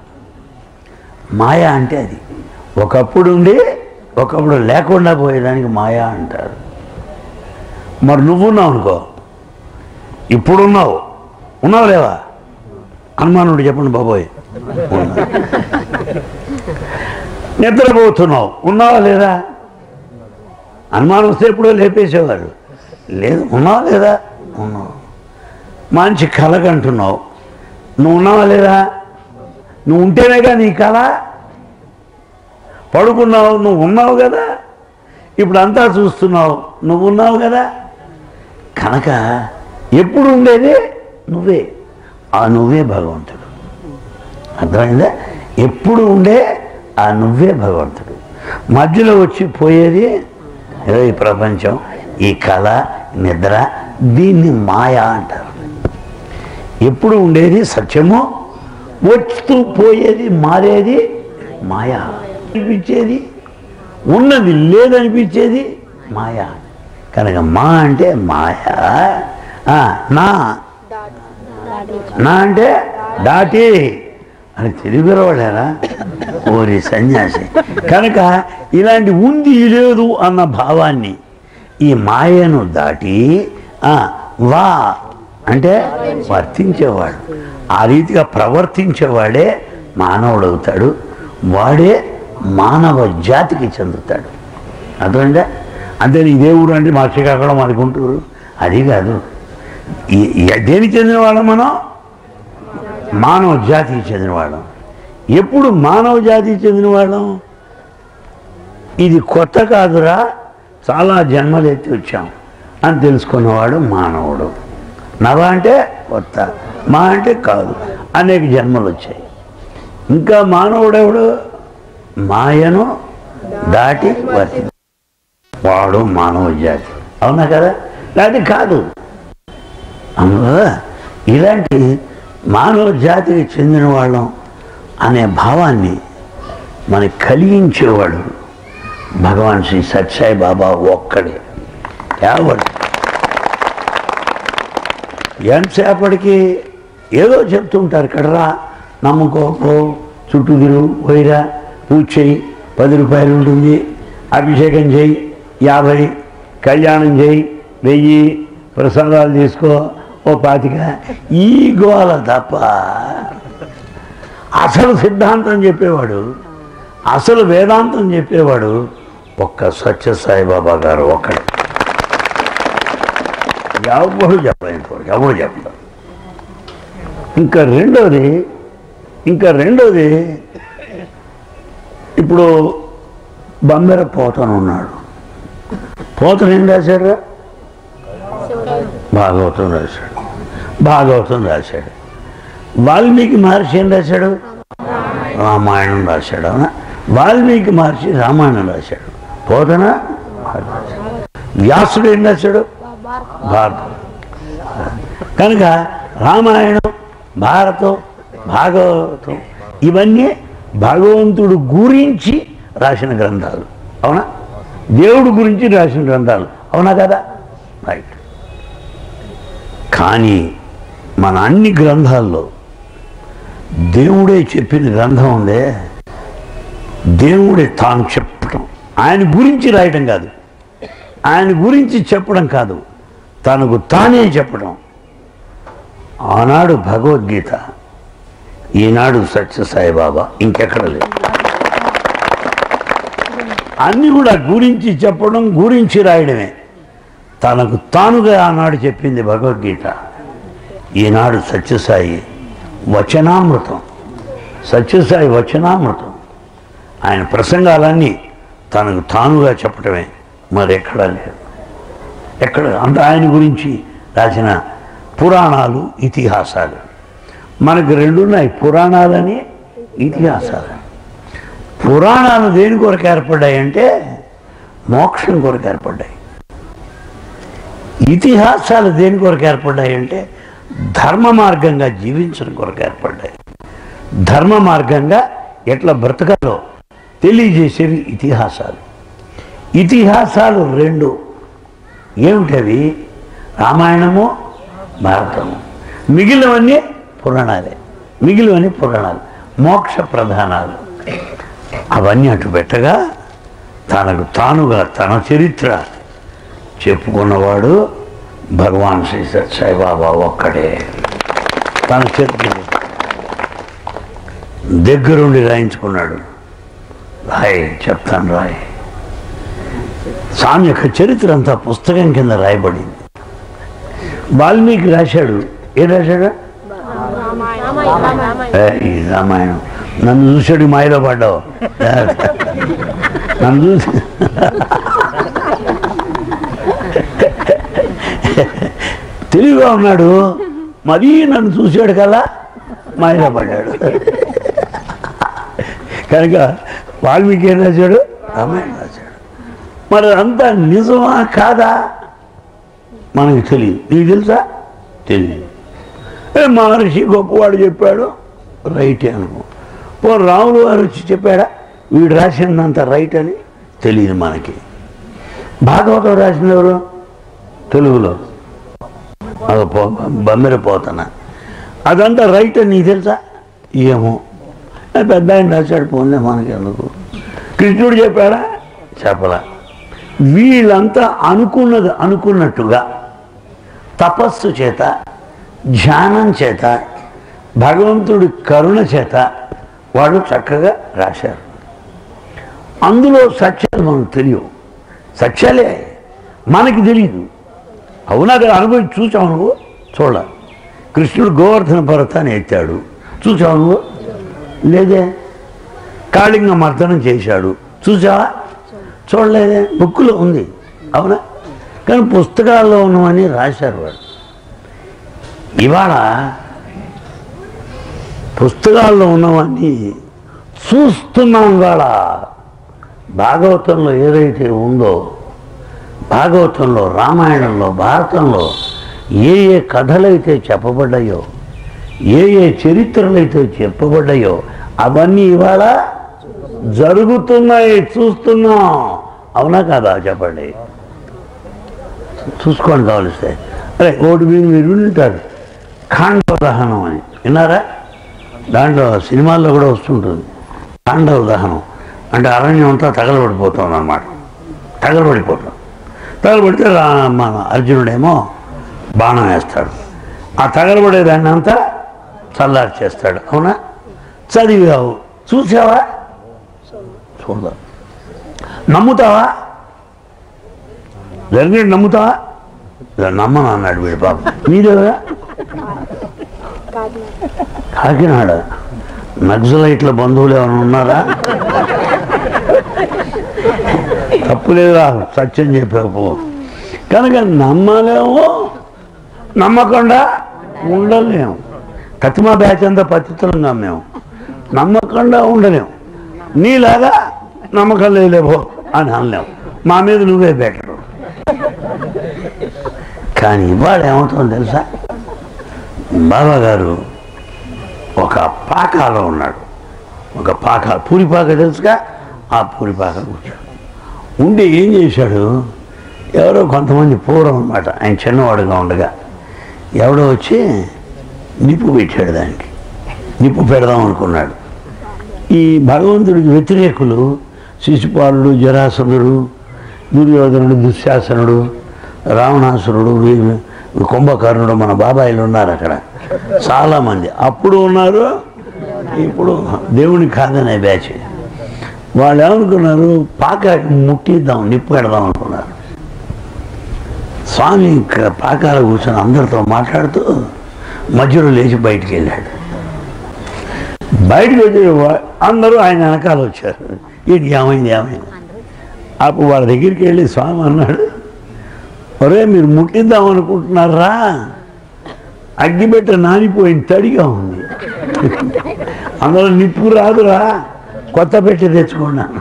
మాయ అంటే అది ఒకప్పుడు ఉండి ఒకప్పుడు లేకుండా పోయేదానికి మాయా అంటారు. మరి నువ్వున్నావు అనుకో, ఇప్పుడున్నావు, ఉన్నావు లేవా? అనుమానుడు చెప్పండి బాబోయ్. నిద్రపోతున్నావు, ఉన్నావా లేదా? అనుమానం వస్తే ఎప్పుడో లేపేసేవారు. లేదు, ఉన్నావా లేదా? ఉన్నావు. మంచి కలగంటున్నావు, నువ్వు ఉన్నావా లేదా? నువ్వు ఉంటేనేగా నీ కళ. పడుకున్నావు, నువ్వు ఉన్నావు కదా. ఇప్పుడు అంతా చూస్తున్నావు, నువ్వు ఉన్నావు కదా. కనుక ఎప్పుడు ఉండేది నువ్వే, ఆ నువ్వే భగవంతుడు. అర్థమైందా? ఎప్పుడు ఉండే ఆ నువ్వే భగవంతుడు. మధ్యలో వచ్చి పోయేది ఈ ప్రపంచం, ఈ కళ, నిద్ర, దీన్ని మాయా అంటారు. ఎప్పుడు ఉండేది సత్యము, వస్తూ పోయేది, మారేది మాయా. అనిపించేది ఉన్నది లేదనిపించేది మాయా. కనుక మా అంటే మాయా, నా అంటే దాటి అని తెలుగులో వాడారా ఓరి సన్యాసి. కనుక ఇలాంటి ఉంది లేదు అన్న భావాన్ని, ఈ మాయను దాటి వా అంటే వర్తించేవాడు, ఆ రీతిగా ప్రవర్తించేవాడే మానవుడు అవుతాడు. వాడే మానవ జాతికి చెందుతాడు. అర్థమైందా? అంతే ఇదే ఊరు అంటే మా శ్రీకాకుళం అది గుంటూరు అది కాదు. దేనికి చెందినవాళ్ళం మనం? మానవ జాతికి చెందినవాళ్ళం. ఎప్పుడు మానవ జాతికి చెందినవాళ్ళం? ఇది కొత్త కాదురా, చాలా జన్మలు ఎత్తి వచ్చాం అని తెలుసుకున్నవాడు మానవుడు. నవ అంటే కొత్త, మా అంటే కాదు, అనేక జన్మలు వచ్చాయి. ఇంకా మానవుడెవడు? మాయను దాటి వర్తి వాడు మానవ జాతి. అవునా కదా? అది కాదు. అందువల్ల ఇలాంటి మానవ జాతికి చెందిన వాళ్ళం అనే భావాన్ని మనకి కలిగించేవాడు భగవాన్ శ్రీ సత్యసాయి బాబా ఒక్కడే. ఎవడు ఎంతసేపటికి ఏదో చెప్తుంటారు, కడరా నమ్ముకోపో, చుట్టూ తిరుగు, పోయిరా, పూజ చేయి, 10 రూపాయలు ఉంటుంది, అభిషేకం చేయి 50, కళ్యాణం చేయి 1000, ప్రసాదాలు తీసుకో 25. ఈ గోల తప్ప అసలు సిద్ధాంతం చెప్పేవాడు, అసలు వేదాంతం చెప్పేవాడు ఒక్క సత్యసాయి బాబా గారు ఒక్కడే. ఎవరు చెప్పలేదు, ఎవరు చెప్పలేదు. ఇంకా రెండోది ఇప్పుడు బొమ్మెర పోతను ఉన్నాడు. పోతను ఏం రాశాడు? భాగవతం రాశాడు. వాల్మీకి మహర్షి ఏం రాశాడు? రామాయణం రాశాడు. అవునా? వాల్మీకి మహర్షి రామాయణం రాశాడు. పోతన వ్యాసుడు ఏం రాశాడు? భారతం. కనుక రామాయణం, భారతం, భాగవతం ఇవన్నీ భగవంతుడు గురించి రాసిన గ్రంథాలు. అవునా? దేవుడు గురించి రాసిన గ్రంథాలు. అవునా కదా? రైట్. కానీ మన అన్ని గ్రంథాల్లో దేవుడే చెప్పిన గ్రంథం ఉందే, దేవుడే తాను చెప్పడం, ఆయన గురించి రాయడం కాదు, ఆయన గురించి చెప్పడం కాదు, తనకు తానే చెప్పడం. ఆనాడు భగవద్గీత, ఈనాడు సత్యసాయి బాబా, ఇంకెక్కడ లేదు. అన్నీ కూడా గురించి చెప్పడం, గురించి రాయడమే. తనకు తానుగా ఆనాడు చెప్పింది భగవద్గీత, ఈనాడు సత్యసాయి వచనామృతం. సత్యసాయి వచనామృతం. ఆయన ప్రసంగాలన్నీ తనకు తానుగా చెప్పటమే, మరెక్కడా లేదు. ఎక్కడ అంత ఆయన గురించి రాసిన పురాణాలు, ఇతిహాసాలు. మనకు రెండున్నాయి, పురాణాలని ఇతిహాసాలు. పురాణాలు దేని కొరకు ఏర్పడ్డాయంటే మోక్షం కొరకు ఏర్పడ్డాయి. ఇతిహాసాలు దేని కొరకు ఏర్పడ్డాయంటే ధర్మ మార్గంగా జీవించడం కొరకు ఏర్పడ్డాయి. ధర్మ మార్గంగా ఎట్లా బ్రతకాలో తెలియజేసేవి ఇతిహాసాలు. ఇతిహాసాలు రెండు ఏమిటవి? రామాయణము, భారతము. మిగిలినవన్నీ పురాణాలు, మోక్ష ప్రధానాలు. అవన్నీ అటు పెట్టగా తనకు తానుగా తన చరిత్ర చెప్పుకున్నవాడు భగవాన్ శ్రీ సత్యసాయి బాబా ఒక్కడే. తన చరిత్ర దగ్గరుండి రాయించుకున్నాడు. చెప్తాను రాయి. స్వామి యొక్క చరిత్ర అంతా పుస్తకం కింద రాయబడింది. వాల్మీకి రాశాడు. ఏం రాశాడు? ఈ రామాయణం. నన్ను చూసాడు, మాయలో పడ్డావు. నన్ను చూసి తెలివిగా ఉన్నాడు, మరీ నన్ను చూశాడు కదా మాయలో పడ్డాడు. కనుక వాల్మీకి ఏం రాశాడు? రామాయణం రాశాడు. మరి అంతా నిజమా కాదా మనకు తెలియదు. నీకు తెలుసా? తెలియదు. మహర్షి గొప్పవాడు చెప్పాడు, రైటే అనుకో. రాములు వారు వచ్చి చెప్పాడా వీడు రాసిందంత రైట్ అని? తెలియదు మనకి. భాగవతం రాసింది ఎవరు? తెలుగులో బొమ్మెర పోతన. అదంతా రైట్ అని నీకు తెలుసా? ఏమో, పెద్ద ఆయన రాశాడు, పోన్లే మనకి ఎందుకు. కృష్ణుడు చెప్పాడా? చెప్పలా. వీళ్ళంతా అనుకున్నట్టుగా తపస్సు చేత, ధ్యానం చేత, భగవంతుడి కరుణ చేత వాళ్ళు చక్కగా రాశారు. అందులో సత్యాలు మనకు తెలియవు, సత్యాలే మనకి తెలియదు. అవునా? అనుభవించి చూసావు నువ్వు? చూడాలి. కృష్ణుడు గోవర్ధన పర్వతాన్ని ఎత్తాడు, చూసావు నువ్వు? లేదే. కాళింగ మర్దనం చేశాడు, చూసావా? చూడలేదే. బుక్కులో ఉంది, అవునా? కానీ పుస్తకాల్లో ఉన్నవని రాశారు వాళ్ళు. ఇవాళ పుస్తకాల్లో ఉన్నవన్నీ చూస్తున్నాం. ఇవాళ భాగవతంలో ఏదైతే ఉందో, భాగవతంలో, రామాయణంలో, భారతంలో ఏ ఏ కథలైతే చెప్పబడ్డాయో, ఏ ఏ చరిత్రలైతే చెప్పబడ్డాయో అవన్నీ ఇవాళ జరుగుతున్నాయి, చూస్తున్నాం. అవునా కాదా? చెప్పండి. చూసుకోండి కావలిస్తే. అరే ఒకటి మీరు వింటారు, ఖాండవ దహనం అని విన్నారా? దాంట్లో సినిమాల్లో కూడా వస్తుంటుంది. ఖాండవ దహనం అంటే అరణ్యం అంతా తగలబడిపోతుంది అన్నమాట. తగలబడితే మన అర్జునుడేమో బాణం వేస్తాడు, ఆ తగలబడేదాన్ని అంతా చల్లారి చేస్తాడు. అవునా? చదివావు, చూసావా? చూడదా? నమ్ముతావా? జరిగినట్టు నమ్ముతావా? నమ్మను అన్నాడు వీడు బాబు. మీరేగా కాకినాడ నక్సలైట్ల బంధువులు ఏమైనా ఉన్నారా? తప్పులేదా? సత్యం చెప్పావు. కనుక నమ్మలేము, నమ్మకుండా ఉండలేము. కతిమా బ్యాచ్ అంతా పతితులంగా మేము నమ్మకుండా ఉండలేము. నీలాగా నమ్మకం లేలేవో అని అనలేము. మా మీద నువ్వే బెటరు. కానీ ఇవాళ ఏమవుతుందో తెలుసా? బాబా గారు ఒక పాకాలో ఉన్నాడు. ఒక పాక, పూరిపాక తెలుసుగా? ఆ పూరిపాక కూర్చోడు. ఉండి ఏం చేశాడు? ఎవరో కొంతమంది పూర్వం అన్నమాట, ఆయన చిన్నవాడుగా ఉండగా ఎవడో వచ్చి నిప్పు పెట్టాడు. దానికి నిప్పు పెడదాం అనుకున్నాడు. ఈ భగవంతుడికి వ్యతిరేకులు శిశుపాలుడు, జరాసంధుడు, దుర్యోధనుడు, దుశ్శాసనుడు, రావణాసురుడు, కుంభకర్ణుడు, మన బాబాయిలు ఉన్నారు అక్కడ చాలామంది. అప్పుడు ఉన్నారు, ఇప్పుడు దేవుని కాదనే బ్యాచ్. వాళ్ళు ఏమనుకున్నారు? పాక ముట్టిద్దాం, నిప్పు పెడదాం అనుకున్నారు. స్వామి పాకాల కూర్చొని అందరితో మాట్లాడుతూ మధ్యలో లేచి బయటికి వెళ్ళాడు. బయటకు వచ్చి అందరూ ఆయన వెనకాల వచ్చారు. ఇది ఏమైంది? అప్పుడు వాళ్ళ దగ్గరికి వెళ్ళి స్వామి అన్నాడు, ఒరే మీరు ముట్టిద్దాం అనుకుంటున్నారా? అగ్గిపెట్ట నానిపోయింది, తడిగా ఉంది, అందులో నిప్పు రాదురా, కొత్త పెట్టి తెచ్చుకున్నాను.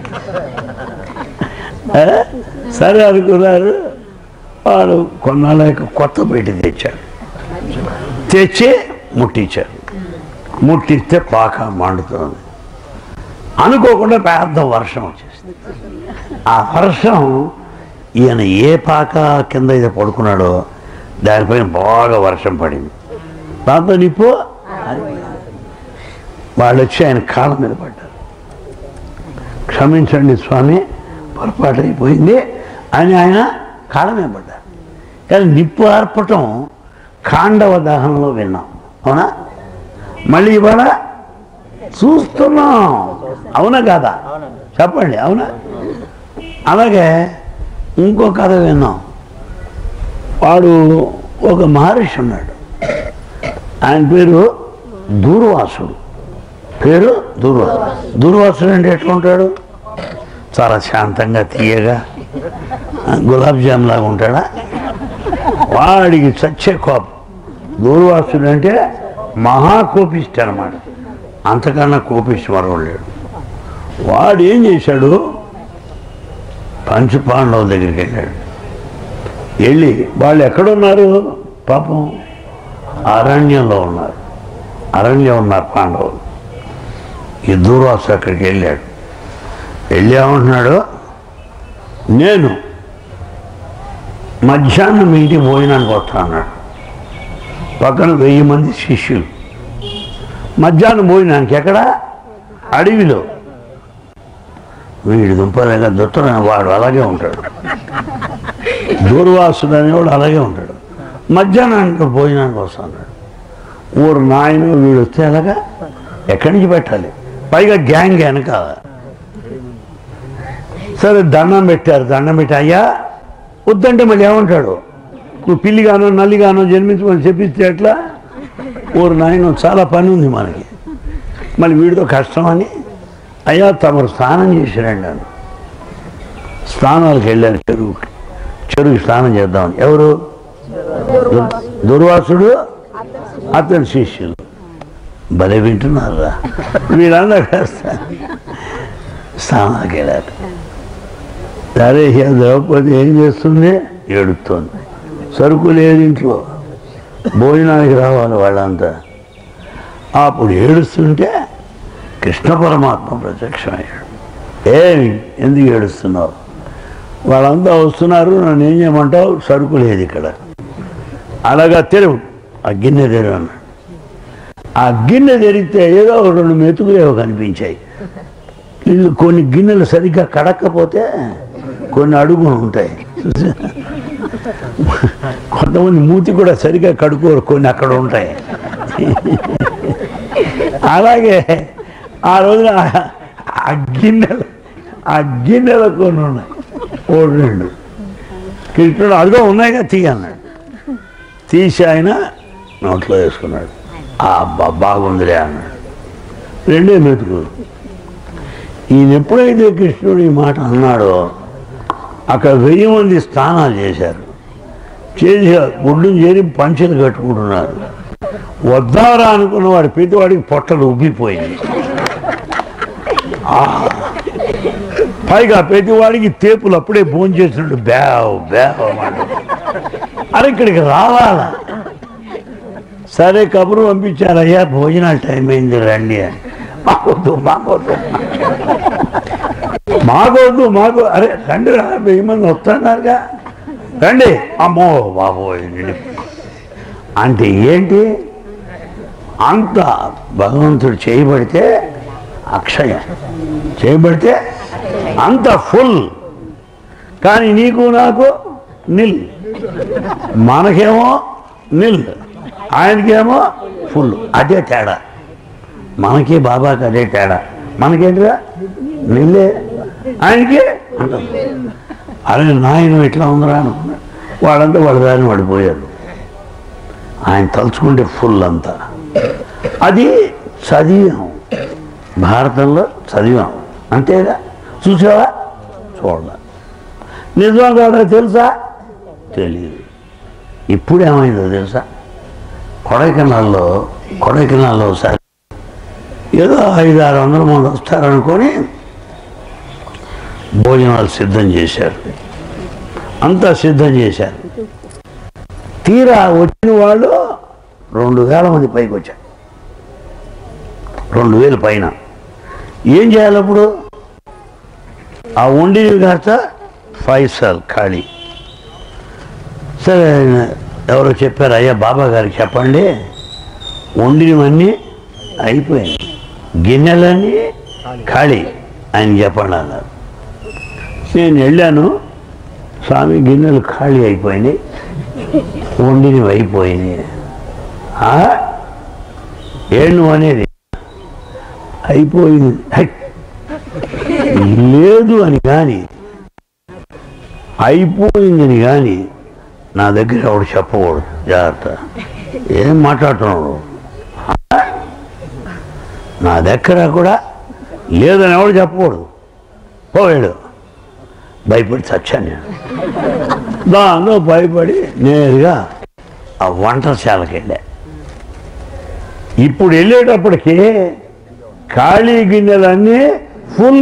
సరే అనుకున్నారు. వాడు కొన్నాళ్ళకి కొత్త పెట్టి తెచ్చాడు. తెచ్చి ముట్టించారు. ముట్టిస్తే పాక మండుతుంది. అనుకోకుండా పెద్ద వర్షం వచ్చేసింది. ఆ వర్షం ఈయన ఏ పాక కింద అయితే పడుకున్నాడో దానిపైన బాగా వర్షం పడింది. దాంతో నిప్పు వాళ్ళు వచ్చి ఆయన కాళ్ళ మీద పడ్డారు. క్షమించండి స్వామి, పొరపాటు అయిపోయింది అని ఆయన కాళ్ళ మీద పడ్డారు. కానీ నిప్పు ఆర్పటం ఖాండవ దహనంలో విన్నాం, అవునా? మళ్ళీ ఇవాళ చూస్తున్నాం, అవునా కాదా? చెప్పండి, అవునా? అలాగే ఇంకో కథ విన్నాం. వాడు ఒక మహర్షి ఉన్నాడు, ఆయన పేరు దూర్వాసుడు. దూర్వాసుడు అంటే ఎట్లా ఉంటాడు? చాలా శాంతంగా, తీయగా, గులాబ్ జామ్ లాగా ఉంటాడా? వాడికి చచ్చే కోపం. దూర్వాసుడు అంటే మహాకోపిష్టి అనమాట. అంతకన్నా కోపిష్టి మరొకడు లేడు. వాడు ఏం చేశాడు? పంచపాండవుల దగ్గరికి వెళ్ళాడు. వెళ్ళి వాళ్ళు ఎక్కడున్నారు? పాపం అరణ్యంలో ఉన్నారు పాండవులు. ఈ దూర్వాసుడు అక్కడికి వెళ్ళాడు. వెళ్ళి ఏమంటున్నాడు? నేను మధ్యాహ్నం మీ ఇంటికి భోజనానికి వస్తా అన్నాడు. పక్కన 1000 మంది శిష్యులు. మధ్యాహ్నం భోజనానికి ఎక్కడ? అడవిలో. వీడి దుంపలేక దుత్తన వాడు అలాగే ఉంటాడు. దూర్వాసుడు అనేవాడు అలాగే ఉంటాడు. మధ్యాహ్నానికి భోజనానికి వస్తా అన్నాడు. ఊరు నాయన వీడు వస్తే అలాగా ఎక్కడి నుంచి పెట్టాలి? పైగా గ్యాంగ్ వెనక. సరే దండం పెట్టారు. దండం పెట్టి అయ్యా వద్దంటే మళ్ళీ ఏమంటాడు, నువ్వు పిల్లిగానో నల్లిగానో జన్మించమని చెప్పిస్తే ఎట్లా? ఊరు నాయన చాలా పని ఉంది మనకి, మళ్ళీ వీడితో కష్టమని అయ్యా తమరు స్నానం చేసిరండి అని. స్నానాలకు వెళ్ళారు, చెరువుకి స్నానం చేద్దామని. ఎవరు? దుర్వాసుడు అతని శిష్యులు. భలే వింటున్నారా వీళ్ళందరూ స్నానాలకు వెళ్ళారు. సరే ద్రౌపది ఏం చేస్తుంది? ఏడుస్తోంది. సరుకు లేదు ఇంట్లో, భోజనానికి రావాలి వాళ్ళంతా. అప్పుడు ఏడుస్తుంటే కృష్ణ పరమాత్మ ప్రత్యక్షమయ్యాడు. ఏమి ఎందుకు ఏడుస్తున్నావు? వాళ్ళంతా వస్తున్నారు, నన్ను ఏం చేయమంటావు? సరుకు లేదు ఇక్కడ. అలాగా తెరువు, ఆ గిన్నె తెరువు అన్నాడు. ఆ గిన్నె తెరిస్తే ఏదో 2 మెతుకులేవో కనిపించాయి. కొన్ని గిన్నెలు సరిగ్గా కడక్కపోతే కొన్ని అడుగులు ఉంటాయి. కొంతమంది మూతి కూడా సరిగ్గా కడుక్కోరు, కొన్ని అక్కడ ఉంటాయి. అలాగే ఆ రోజున ఆ గిన్నెలు కొన్ని ఉన్నాయి. 2 కృష్ణుడు అదిగో ఉన్నాయిగా తీయ అన్నాడు. తీసి ఆయన నోట్లో వేసుకున్నాడు. బాగుందిలే అన్నాడు. 2 మెతుకులు. ఈయన ఎప్పుడైతే కృష్ణుడు ఈ మాట అన్నాడో అక్కడ 1000 మంది స్నానాలు చేశారు. చేసి గుడ్డును చేరి పంచెలు కట్టుకుంటున్నారు. వద్దారా అనుకున్న వాడి ప్రతివాడికి పొట్టలు ఉబ్బిపోయింది. పైగా ప్రతివాడికి తేపులు అప్పుడే భోంచేసినట్టు బ్యావ్ బ్యావ్ అన్నమాట. అరే ఇక్కడికి రావాలా? సరే కబురు పంపించారు, అయ్యా భోజనాలు టైం అయింది రండి అని. మాకొద్దు అరే రండి రా, 1000 మంది వస్తున్నారుగా రండి. అమ్మో బాబోయ్ అంటే ఏంటి? అంత భగవంతుడు చేయబడితే అక్షయం, చేయబడితే అంత ఫుల్. కానీ నీకు నాకు నిల్, మనకేమో నిల్, ఆయనకేమో ఫుల్. అదే తేడా, మనకి బాబాకి అదే తేడా. మనకేంటిగా నిల్లే, ఆయనకి అంత. అరే నాయన ఎట్లా ఉందిరా అనుకున్నా. వాళ్ళంతా వాళ్ళ దారిని పడిపోయారు. ఆయన తలుచుకుంటే ఫుల్ అంతా. అది చదివాం, భారతంలో చదివాం అంతేగా. చూసావా? చూడాల. నిజం కాదా తెలుసా? తెలియదు. ఇప్పుడు ఏమైందో తెలుసా? కొడైకెనాల్లో ఒకసారి ఏదో 500-600 మంది వస్తారనుకొని భోజనాలు సిద్ధం చేశారు. అంతా సిద్ధం చేశారు. తీరా వచ్చిన వాళ్ళు 2000 మంది పైకి వచ్చారు. 2000 పైన. ఏం చేయాలి అప్పుడు? ఆ వండినవి కాస్త 5 సార్లు ఖాళీ. సరే ఎవరో చెప్పారు, అయ్యా బాబా గారికి చెప్పండి వండినవన్నీ అయిపోయాయి, గిన్నెలన్నీ ఖాళీ, ఆయన చెప్పండి అన్నారు. నేను వెళ్ళాను, స్వామి గిన్నెలు ఖాళీ అయిపోయినాయి, వండినవి అయిపోయినాయి. ఏళ్ళు అనేది అయిపోయింది లేదు అని కానీ, అయిపోయిందని కానీ నా దగ్గర ఎవడు చెప్పకూడదు. జాగ్రత్త, ఏం మాట్లాడుతున్నాడు? నా దగ్గర కూడా లేదని ఎవడు చెప్పకూడదు. పోయాడు, భయపడి చచ్చాను నేను. దాంతో భయపడి నేరుగా ఆ వంటశాలకు వెళ్ళా. ఇప్పుడు వెళ్ళేటప్పటికీ ఖాళీ గిన్నెలన్నీ ఫుల్.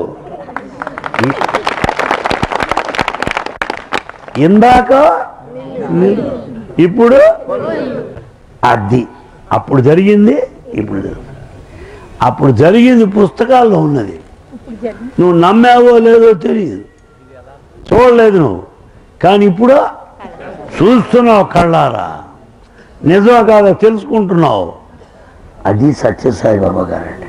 ఇందాక ఇప్పుడు అది. అప్పుడు జరిగింది, ఇప్పుడు జరిగింది. అప్పుడు జరిగింది పుస్తకాల్లో ఉన్నది. నువ్వు నమ్మావో లేదో తెలియదు, చూడలేదు నువ్వు, కానీ ఇప్పుడు చూస్తున్నావు కళ్ళారా. నిజమా కాదా తెలుసుకుంటున్నావు. అది సత్యసాయి బాబా గారండి.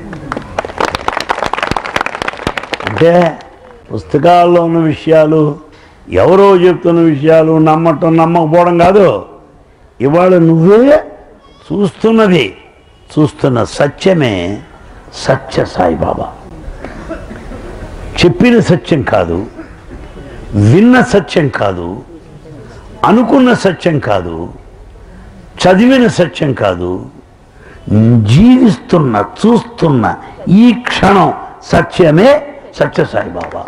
అంటే పుస్తకాల్లో ఉన్న విషయాలు, ఎవరో చెప్తున్న విషయాలు నమ్మటం నమ్మకపోవడం కాదు. ఇవాళ నువ్వే చూస్తున్నది, చూస్తున్న సత్యమే సత్య సాయిబాబా. చెప్పిన సత్యం కాదు, విన్న సత్యం కాదు, అనుకున్న సత్యం కాదు, చదివిన సత్యం కాదు, జీవిస్తున్న చూస్తున్న ఈ క్షణం సత్యమే సత్య సాయిబాబా.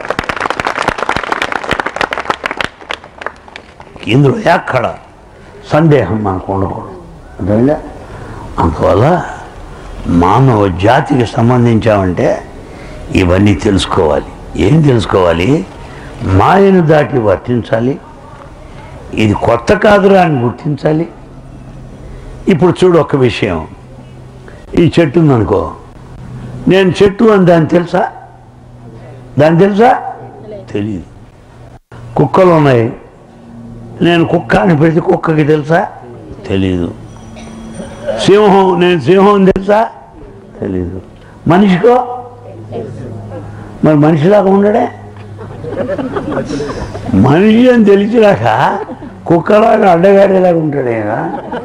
ఇందులో ఎక్కడ సందేహం మనకు ఉండకూడదు. అర్థమైందా? అందువల్ల మానవ జాతికి సంబంధించామంటే ఇవన్నీ తెలుసుకోవాలి. ఏం తెలుసుకోవాలి? మాయను దాటి వర్తించాలి. ఇది కొత్త కాదురా అని గుర్తించాలి. ఇప్పుడు చూడు ఒక్క విషయం, ఈ చెట్టు ఉందనుకో, నేను చెట్టు అని దాన్ని తెలుసా? దాన్ని తెలుసా? తెలియదు. కుక్కలు ఉన్నాయి, నేను కుక్క అని పెడితే కుక్కకి తెలుసా? తెలీదు. సింహం, నేను సింహం అని తెలుసా? తెలీదు. మనిషికో మరి మనిషిలాగా ఉండడే. మనిషి అని తెలిసినాక కుక్కలాగా అడ్డగాడేలాగా ఉంటాడేగా.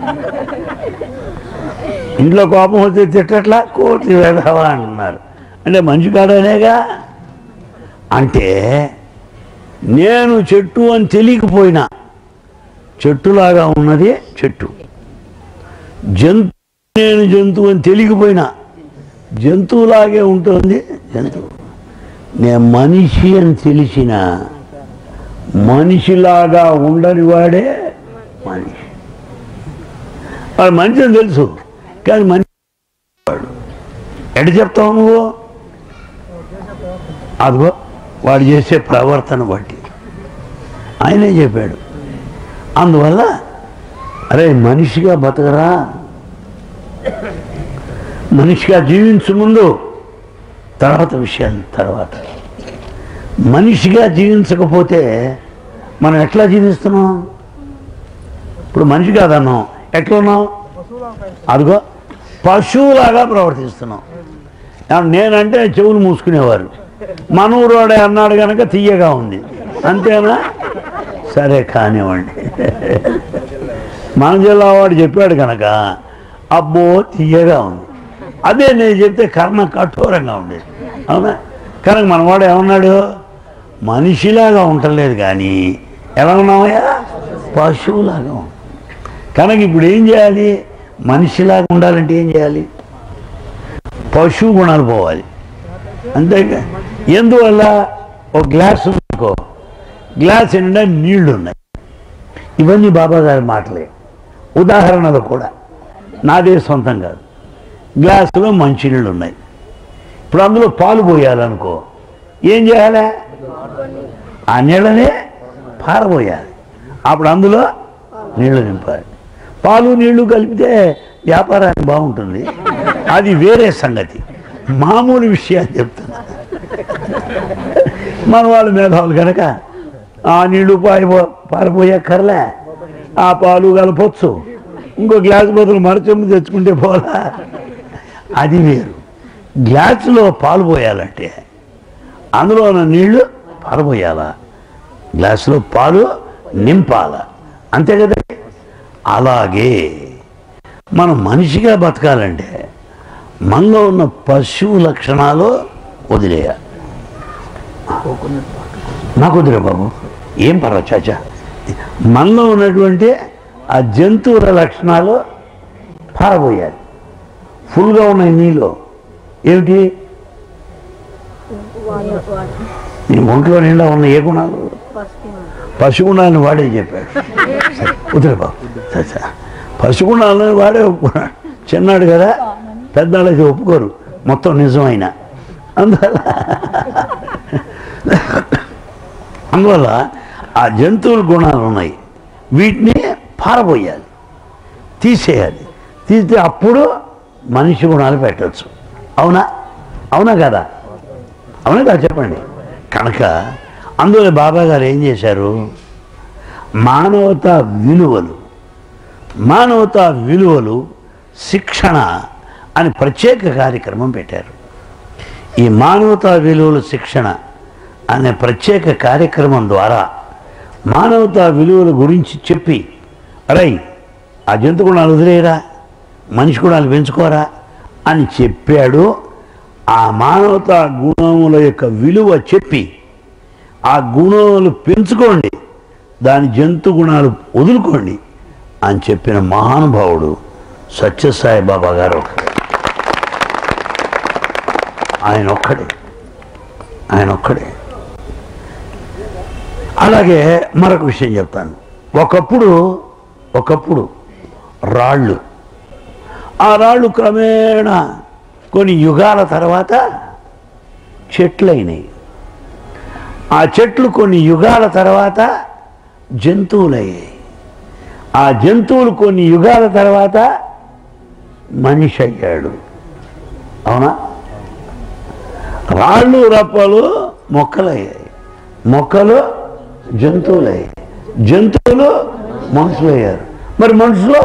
ఇంట్లో కోపం వస్తే తిట్టట్లా, కోతి వెధవా అంటున్నారు. అంటే మనిషి కాడనేగా. అంటే నేను చెట్టు అని తెలియకపోయినా చెట్టులాగా ఉన్నది చెట్టు. నేను జంతువు అని తెలియకపోయినా జంతువులాగే ఉంటుంది జంతువు. నేను మనిషి అని తెలిసిన మనిషిలాగా ఉండని వాడే మనిషి. వాడు మనిషి అని తెలుసు, కానీ మనిషి వాడు ఎటు చెప్తావు నువ్వు? అదిగో వాడు చేసే ప్రవర్తన బట్టి ఆయనే చెప్పాడు. అందువల్ల అరే మనిషిగా బతకరా, మనిషిగా జీవించు ముందు, తర్వాత విషయాలు తర్వాత. మనిషిగా జీవించకపోతే మనం ఎట్లా జీవిస్తున్నాం? ఇప్పుడు మనిషి కాదన్నాం, ఎట్లా ఉన్నాం? అదిగో పశువులాగా ప్రవర్తిస్తున్నాం. నేనంటే చెవులు మూసుకునేవారు, మనూరోడే అన్నాడు కనుక తీయగా ఉంది, అంతేనా? సరే కానివ్వండి. మన జిల్లా వాడు చెప్పాడు కనుక అబ్బో తీయగా ఉంది. అదే నేను చెప్తే కర్ణ కఠోరంగా ఉండేది, అవునా? కనుక మనవాడు ఏమన్నాడు? మనిషిలాగా ఉండలేదు కానీ ఎలా ఉన్నామయ్యా? పశువులాగా ఉంది. కనుక ఇప్పుడు ఏం చేయాలి? మనిషిలాగా ఉండాలంటే ఏం చేయాలి? పశువు గుణాలు పోవాలి, అంతేగా. ఎందువల్ల? ఒక గ్లాస్ ఉందనుకో, గ్లాస్ నిండా నీళ్లు ఉన్నాయి. ఇవన్నీ బాబా గారి మాటలే, ఉదాహరణలు కూడా, నాదే సొంతం కాదు. గ్లాసులో మంచినీళ్ళు ఉన్నాయి, ఇప్పుడు అందులో పాలు పోయాలనుకో, ఏం చేయాలి? ఆ నీళ్ళనే పారబోయాలి, అప్పుడు అందులో నీళ్లు నింపాలి. పాలు నీళ్లు కలిపితే వ్యాపారానికి బాగుంటుంది, అది వేరే సంగతి. మామూలు విషయాలు చెప్తున్నా. మన వాళ్ళు మేధావులు కనుక ఆ నీళ్లు పారిపోయక్కర్లే, ఆ పాలు కలపొచ్చు, ఇంకో గ్లాసు బదులు మరచెంబు తెచ్చుకుంటే పోలా, అది వేరు. గ్లాసులో పాలు పోయాలంటే అందులో ఉన్న నీళ్లు పారబోయాలా, గ్లాసులో పాలు నింపాలా, అంతే కదా. అలాగే మనం మనిషిగా బతకాలంటే మనలో ఉన్న పశువు లక్షణాలు వదిలేయాలి. నాకు వదిలే బాబు, ఏం పర్వాలేదు చాచా. మనలో ఉన్నటువంటి ఆ జంతువుల లక్షణాలు పారబోయాలి. ఫుల్గా ఉన్నాయి నీళ్ళు ఏమిటి? నీ ఒంట్లో నిండా ఉన్న ఏ గుణాలు? పశుగుణాలను వాడే చెప్పాడు. వదిలే బాబు, చాచా. పశుగుణాలను వాడే ఒప్పుకున్నాడు. చిన్నాడు కదా, పెద్దవాళ్ళకి ఒప్పుకోరు మొత్తం నిజమైన. అందువల్ల ఆ జంతువుల గుణాలు ఉన్నాయి, వీటిని పారబోయాలి, తీసేయాలి. తీస్తే అప్పుడు మనిషి గుణాలు పెట్టచ్చు. అవునా? అవునా కదా? అవునా కదా? చెప్పండి. కనుక అందులో బాబా గారు ఏం చేశారు? మానవతా విలువలు శిక్షణ అని ప్రత్యేక కార్యక్రమం పెట్టారు. ఈ మానవతా విలువల శిక్షణ అనే ప్రత్యేక కార్యక్రమం ద్వారా మానవతా విలువల గురించి చెప్పి, అరై ఆ జంతు గుణాలు వదిలేయరా, మనిషి గుణాలు పెంచుకోరా అని చెప్పాడు. ఆ మానవతా గుణముల యొక్క విలువ చెప్పి ఆ గుణాలు పెంచుకోండి, దాని జంతు గుణాలు వదులుకోండి అని చెప్పిన మహానుభావుడు సత్యసాయి బాబా గారు. ఆయన ఒక్కడే. అలాగే మరొక విషయం చెప్తాను. ఒకప్పుడు రాళ్ళు, ఆ రాళ్ళు క్రమేణా కొన్ని యుగాల తర్వాత చెట్లయినాయి. ఆ చెట్లు కొన్ని యుగాల తర్వాత జంతువులయ్యాయి. ఆ జంతువులు కొన్ని యుగాల తర్వాత మనిషి అయ్యాడు. అవునా? రాళ్ళు రప్పలు మొక్కలయ్యాయి, మొక్కలు జంతువులయ్యాయి, జంతువులు మనుషులు అయ్యారు. మరి మనుషులు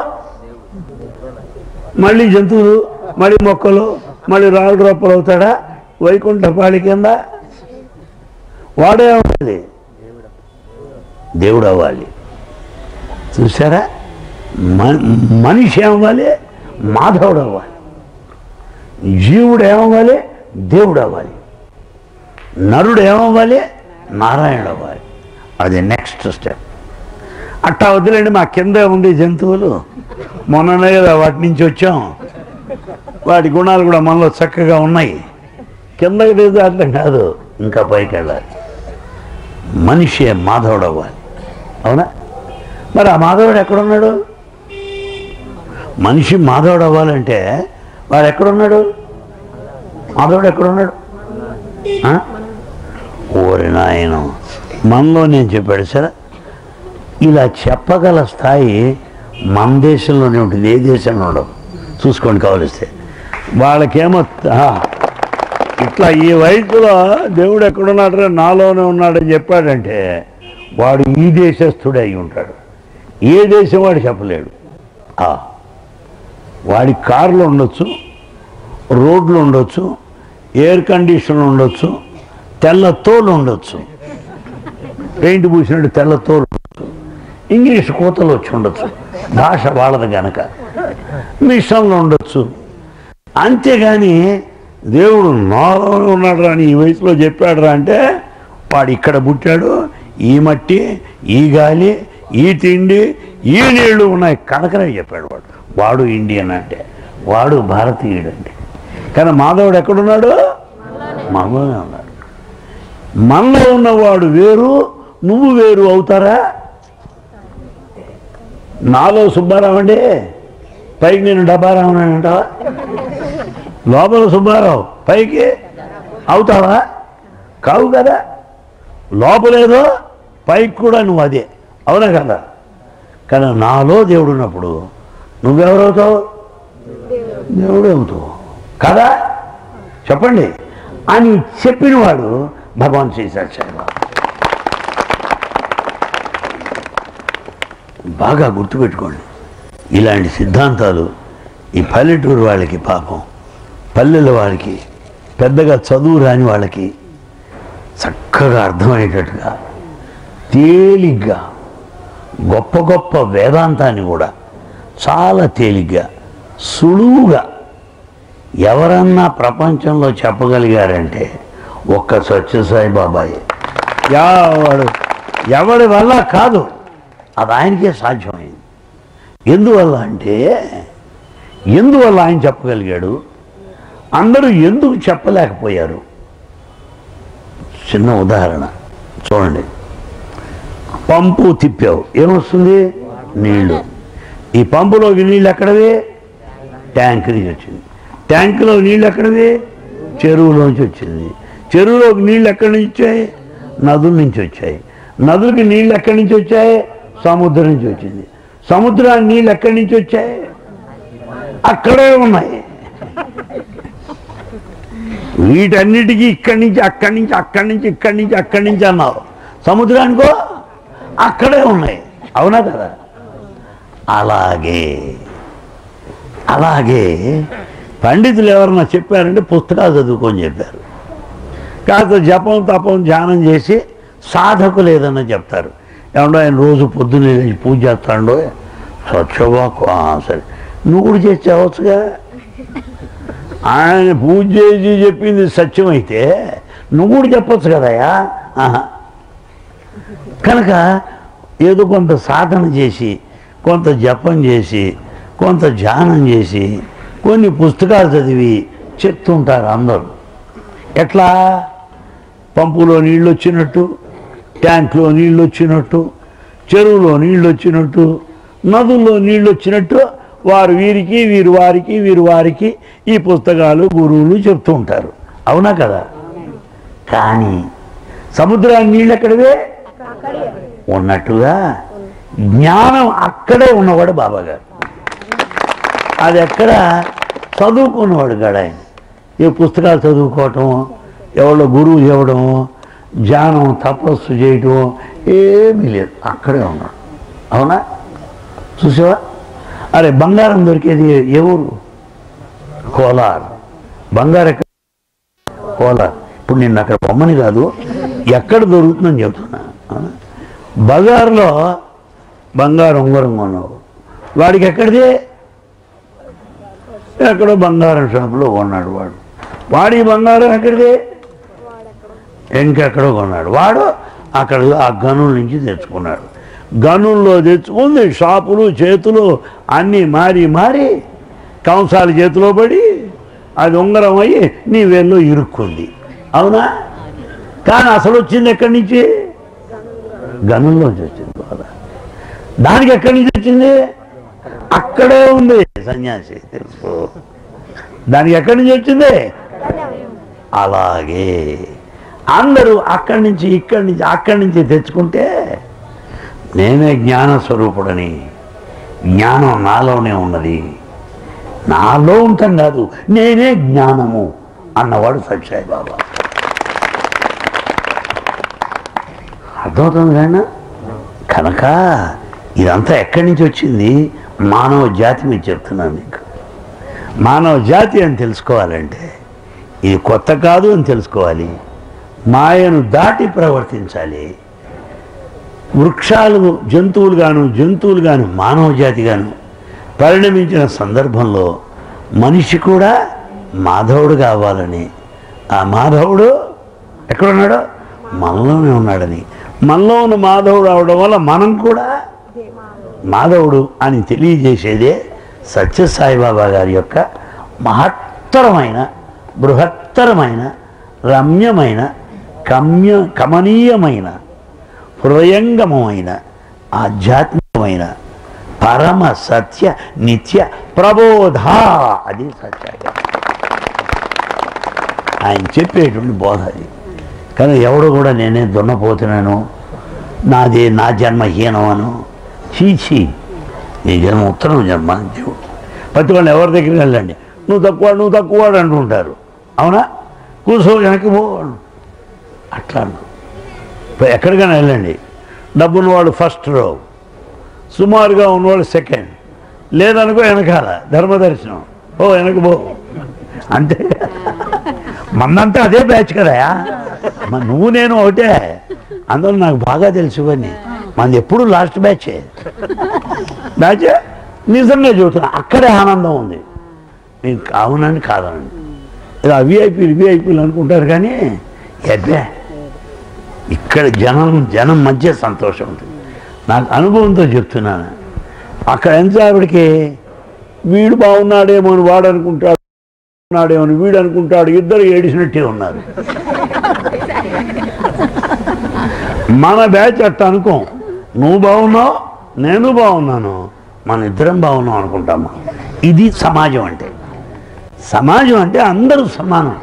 మళ్ళీ జంతువులు, మళ్ళీ మొక్కలు, మళ్ళీ రాళ్ళు రప్పలు అవుతాడా? వైకుంఠపాళి కింద వాడే అవ్వాలి, దేవుడు అవ్వాలి. చూసారా? మనిషి ఏమవ్వాలి? మాధవుడు అవ్వాలి. జీవుడు ఏమవ్వాలి? దేవుడు అవ్వాలి. నరుడు ఏమవ్వాలి? నారాయణుడు అవ్వాలి. అది నెక్స్ట్ స్టెప్. అట్టా వదిలేండి, మా కింద ఉంది జంతువులు, మొన్ననే కదా వాటి నుంచి వచ్చాం, వాటి గుణాలు కూడా మనలో చక్కగా ఉన్నాయి. కిందకి లేదు అర్థం కాదు, ఇంకా పైకి వెళ్ళాలి. మనిషి మాధవుడు అవ్వాలి. అవునా? మరి ఆ మాధవుడు ఎక్కడున్నాడు? మనిషి మాధవుడు అవ్వాలంటే వాడు ఎక్కడున్నాడు? మాధవుడు ఎక్కడున్నాడు? ఓరి నాయన, మనలో నేను చెప్పాడు సరే. ఇలా చెప్పగల స్థాయి మన దేశంలోనే ఉంటుంది, ఏ దేశంలో ఉండవు. చూసుకోండి కావలిస్తే. వాళ్ళకేమో ఇట్లా ఈ వయసులో దేవుడు ఎక్కడున్నాడు, నాలోనే ఉన్నాడని చెప్పాడంటే వాడు ఈ దేశస్థుడే అయి ఉంటాడు. ఏ దేశం వాడు చెప్పలేడు. వాడి కార్లు ఉండొచ్చు, రోడ్లు ఉండొచ్చు, ఎయిర్ కండిషన్లు ఉండొచ్చు, తెల్ల తోలు ఉండొచ్చు, పెయింట్ పూసినట్టు తెల్ల తోలు ఉండొచ్చు, ఇంగ్లీష్ కోతలు వచ్చి ఉండొచ్చు, భాష వాళ్ళది గనక, మిషన్లు ఉండొచ్చు. అంతేగాని దేవుడు నాలోనే ఉన్నాడు అని ఈ వయసులో చెప్పాడు అంటే వాడు ఇక్కడ పుట్టాడు, ఈ మట్టి, ఈ గాలి, ఈ తిండి, ఈ నీళ్లు ఉన్నాయి కనుకనే చెప్పాడు. వాడు ఇండియన్ అంటే, వాడు భారతీయుడు అంటే. కానీ మాధవుడు ఎక్కడున్నాడు? మనలోనే ఉన్నాడు. మనలో ఉన్నవాడు వేరు, నువ్వు వేరు అవుతారా? నాలో సుబ్బారావు అండి, పైకి నేను డబ్బారావు అంటావా? లోపల సుబ్బారావు, పైకి అవుతావా? కావు కదా. లోపలేదో పైకి కూడా నువ్వు అదే, అవునా కదా? కానీ నాలో దేవుడు ఉన్నప్పుడు నువ్వెవరవుతావు? దేవుడు అవుతావు కదా. చెప్పండి అని చెప్పినవాడు భగవాన్ శ్రీ సత్యసాయి బాబా. బాగా గుర్తుపెట్టుకోండి. ఇలాంటి సిద్ధాంతాలు ఈ పల్లెటూరు వాళ్ళకి, పాపం పల్లెల వాళ్ళకి, పెద్దగా చదువు రాని వాళ్ళకి చక్కగా అర్థమయ్యేటట్టుగా తేలిగ్గా, గొప్ప గొప్ప వేదాంతాన్ని కూడా చాలా తేలిగ్గా, సులువుగా ఎవరన్నా ప్రపంచంలో చెప్పగలిగారంటే ఒక్క సత్యసాయి బాబాయే. ఎవడి వల్ల కాదు, అది ఆయనకే సాధ్యమైంది. ఎందువల్ల అంటే, ఎందువల్ల ఆయన చెప్పగలిగాడు, అందరూ ఎందుకు చెప్పలేకపోయారు? చిన్న ఉదాహరణ చూడండి. పంపు తిప్పావు, ఏమొస్తుంది? నీళ్లు. ఈ పంపులోకి నీళ్ళు ఎక్కడవి? ట్యాంక్ నుంచి వచ్చింది. ట్యాంకులో నీళ్ళు ఎక్కడవి? చెరువులోంచి వచ్చింది. చెరువులోకి నీళ్ళు ఎక్కడి నుంచి వచ్చాయి? నదుల నుంచి వచ్చాయి. నదులకి నీళ్ళు ఎక్కడి నుంచి వచ్చాయి? సముద్రం నుంచి వచ్చింది. సముద్రానికి నీళ్ళు ఎక్కడి నుంచి వచ్చాయి? అక్కడే ఉన్నాయి. వీటన్నిటికీ ఇక్కడి నుంచి, అక్కడి నుంచి, అక్కడి నుంచి, ఇక్కడి నుంచి, అక్కడి నుంచి అన్నావు. సముద్రానికో అక్కడే ఉన్నాయి, అవునా కదా? అలాగే పండితులు ఎవరన్నా చెప్పారంటే పుస్తకాలు చదువుకొని చెప్పారు. కాస్త జపం, తపం, ధ్యానం చేసి సాధకులు ఏదన్నా చెప్తారు. ఏమండో ఆయన రోజు పొద్దున్నే పూజ చేస్తాడో, స్వచ్ఛవాకు, సరే నువ్వు కూడా చేసి చావచ్చుగా. ఆయన పూజ చేసి చెప్పింది సత్యమైతే నువ్వు కూడా చెప్పొచ్చు కదయా. కనుక ఏదో కొంత సాధన చేసి, కొంత జపం చేసి, కొంత ధ్యానం చేసి, కొన్ని పుస్తకాలు చదివి చెప్తుంటారు అందరూ. ఎట్లా? పంపులో నీళ్ళు వచ్చినట్టు, ట్యాంక్లో నీళ్ళు వచ్చినట్టు, చెరువులో నీళ్ళు వచ్చినట్టు, నదుల్లో నీళ్ళు వచ్చినట్టు వారు వీరికి, వీరు వారికి, వీరు వారికి ఈ పుస్తకాలు గురువులు చెప్తూ ఉంటారు. అవునా కదా? కానీ సముద్రానికి నీళ్ళు ఎక్కడవే ఉన్నట్టుగా జ్ఞానం అక్కడే ఉన్నవాడు బాబాగారు. అది ఎక్కడ? చదువుకున్నవాడు గడ. ఆయన ఏ పుస్తకాలు చదువుకోవటం, ఎవరో గురువు చెప్పడము, ధ్యానం తపస్సు చేయటం ఏమీ లేదు, అక్కడే ఉన్నాడు. అవునా? చూసావా? అరే బంగారం దొరికేది ఏ ఊరు? కోలార్. బంగారం ఎక్కడ? కోలార్. ఇప్పుడు నిన్ను అక్కడ బొమ్మని కాదు, ఎక్కడ దొరుకుతుందని చెబుతున్నా. బజార్లో బంగారం ఉంగరం కొన్నావు, వాడికి ఎక్కడిది? ఎక్కడో బంగారం షాపులో కొన్నాడు వాడు. వాడి బంగారం ఎక్కడిది? ఇంకెక్కడో కొన్నాడు వాడు. అక్కడ ఆ గనుల నుంచి తెచ్చుకున్నాడు. గనుల్లో తెచ్చుకుంది షాపులు చేతులు అన్నీ మారి మారి కంసాల చేతిలో పడి అది ఉంగరం అయ్యి నీ వేల్లో ఇరుక్కుంది. అవునా? కానీ అసలు వచ్చింది ఎక్కడి నుంచి? గనుల్లోంచి వచ్చింది. దానికి ఎక్కడి నుంచి వచ్చింది? అక్కడే ఉంది సన్యాసి, తెలుసుకో. దానికి ఎక్కడి నుంచి వచ్చింది? అలాగే అందరూ అక్కడి నుంచి ఇక్కడి నుంచి అక్కడి నుంచి తెచ్చుకుంటే నేనే జ్ఞానస్వరూపుడని, జ్ఞానం నాలోనే ఉన్నది, నాలో ఉంటాం కాదు, నేనే జ్ఞానము అన్నవాడు సత్యసాయి బాబా. అర్థమవుతుంది కానీ. కనుక ఇదంతా ఎక్కడి నుంచి వచ్చింది? మానవ జాతి మీద చెప్తున్నాను మీకు. మానవ జాతి అని తెలుసుకోవాలంటే ఇది కొత్త కాదు అని తెలుసుకోవాలి. మాయను దాటి ప్రవర్తించాలి. వృక్షాలు జంతువులు గాను మానవ జాతి గాను పరిణమించిన సందర్భంలో మనిషి కూడా మాధవుడు కావాలని, ఆ మాధవుడు ఎక్కడున్నాడో మనలోనే ఉన్నాడని, మనలో ఉన్న మాధవుడు అవడం వల్ల మనం కూడా మాధవుడు అని తెలియజేసేదే సత్యసాయిబాబా గారి యొక్క మహత్తరమైన, బృహత్తరమైన, రమ్యమైన, కమనీయమైన, హృదయంగమైన, ఆధ్యాత్మికమైన పరమ సత్య నిత్య ప్రబోధ. అది సత్యాగా ఆయన చెప్పేటువంటి బోధ అది. కానీ ఎవడు కూడా నేనే దున్నపోతున్నాను, నా జన్మ హీనమను, చీచి నీ జన్మ ఉత్తరం జన్మ జీవుడు. ప్రతి వాళ్ళు ఎవరి దగ్గరికి వెళ్ళండి, నువ్వు తక్కువ అంటుంటారు. అవునా? కూర్చో వెనక్కి పో అట్లా అంటు. ఎక్కడికైనా వెళ్ళండి, డబ్బున్నవాడు ఫస్ట్ రో, సుమారుగా ఉన్నవాడు సెకండ్, లేదనుకో వెనకాల ధర్మదర్శనం, ఓ వెనక పో అంతే. మనంతా అదే బ్యాచ్ కదా, నువ్వు నేను ఒకటే. అందులో నాకు బాగా తెలుసు ఇవన్నీ. మనది ఎప్పుడు లాస్ట్ బ్యాచే. నిజంగా చెబుతున్నా, అక్కడే ఆనందం ఉంది. నేను అవునని కాదనండి, ఇలా విఐపీలు అనుకుంటారు కానీ ఎద్దే ఇక్కడ జనం మధ్య సంతోషం ఉంటుంది. నాకు అనుభవంతో చెప్తున్నాను. అక్కడ ఎంతసేపటికి వీడు బాగున్నాడేమో అని వాడు అనుకుంటాడు, ఉన్నాడేమో అని వీడు అనుకుంటాడు, ఇద్దరు ఏడిసినట్టే ఉన్నారు. మన బ్యాచ్ అట్ట అనుకో, నువ్వు బాగున్నావు నేను బాగున్నాను, మన ఇద్దరం బాగున్నాం అనుకుంటామా. ఇది సమాజం అంటే. సమాజం అంటే అందరూ సమానం.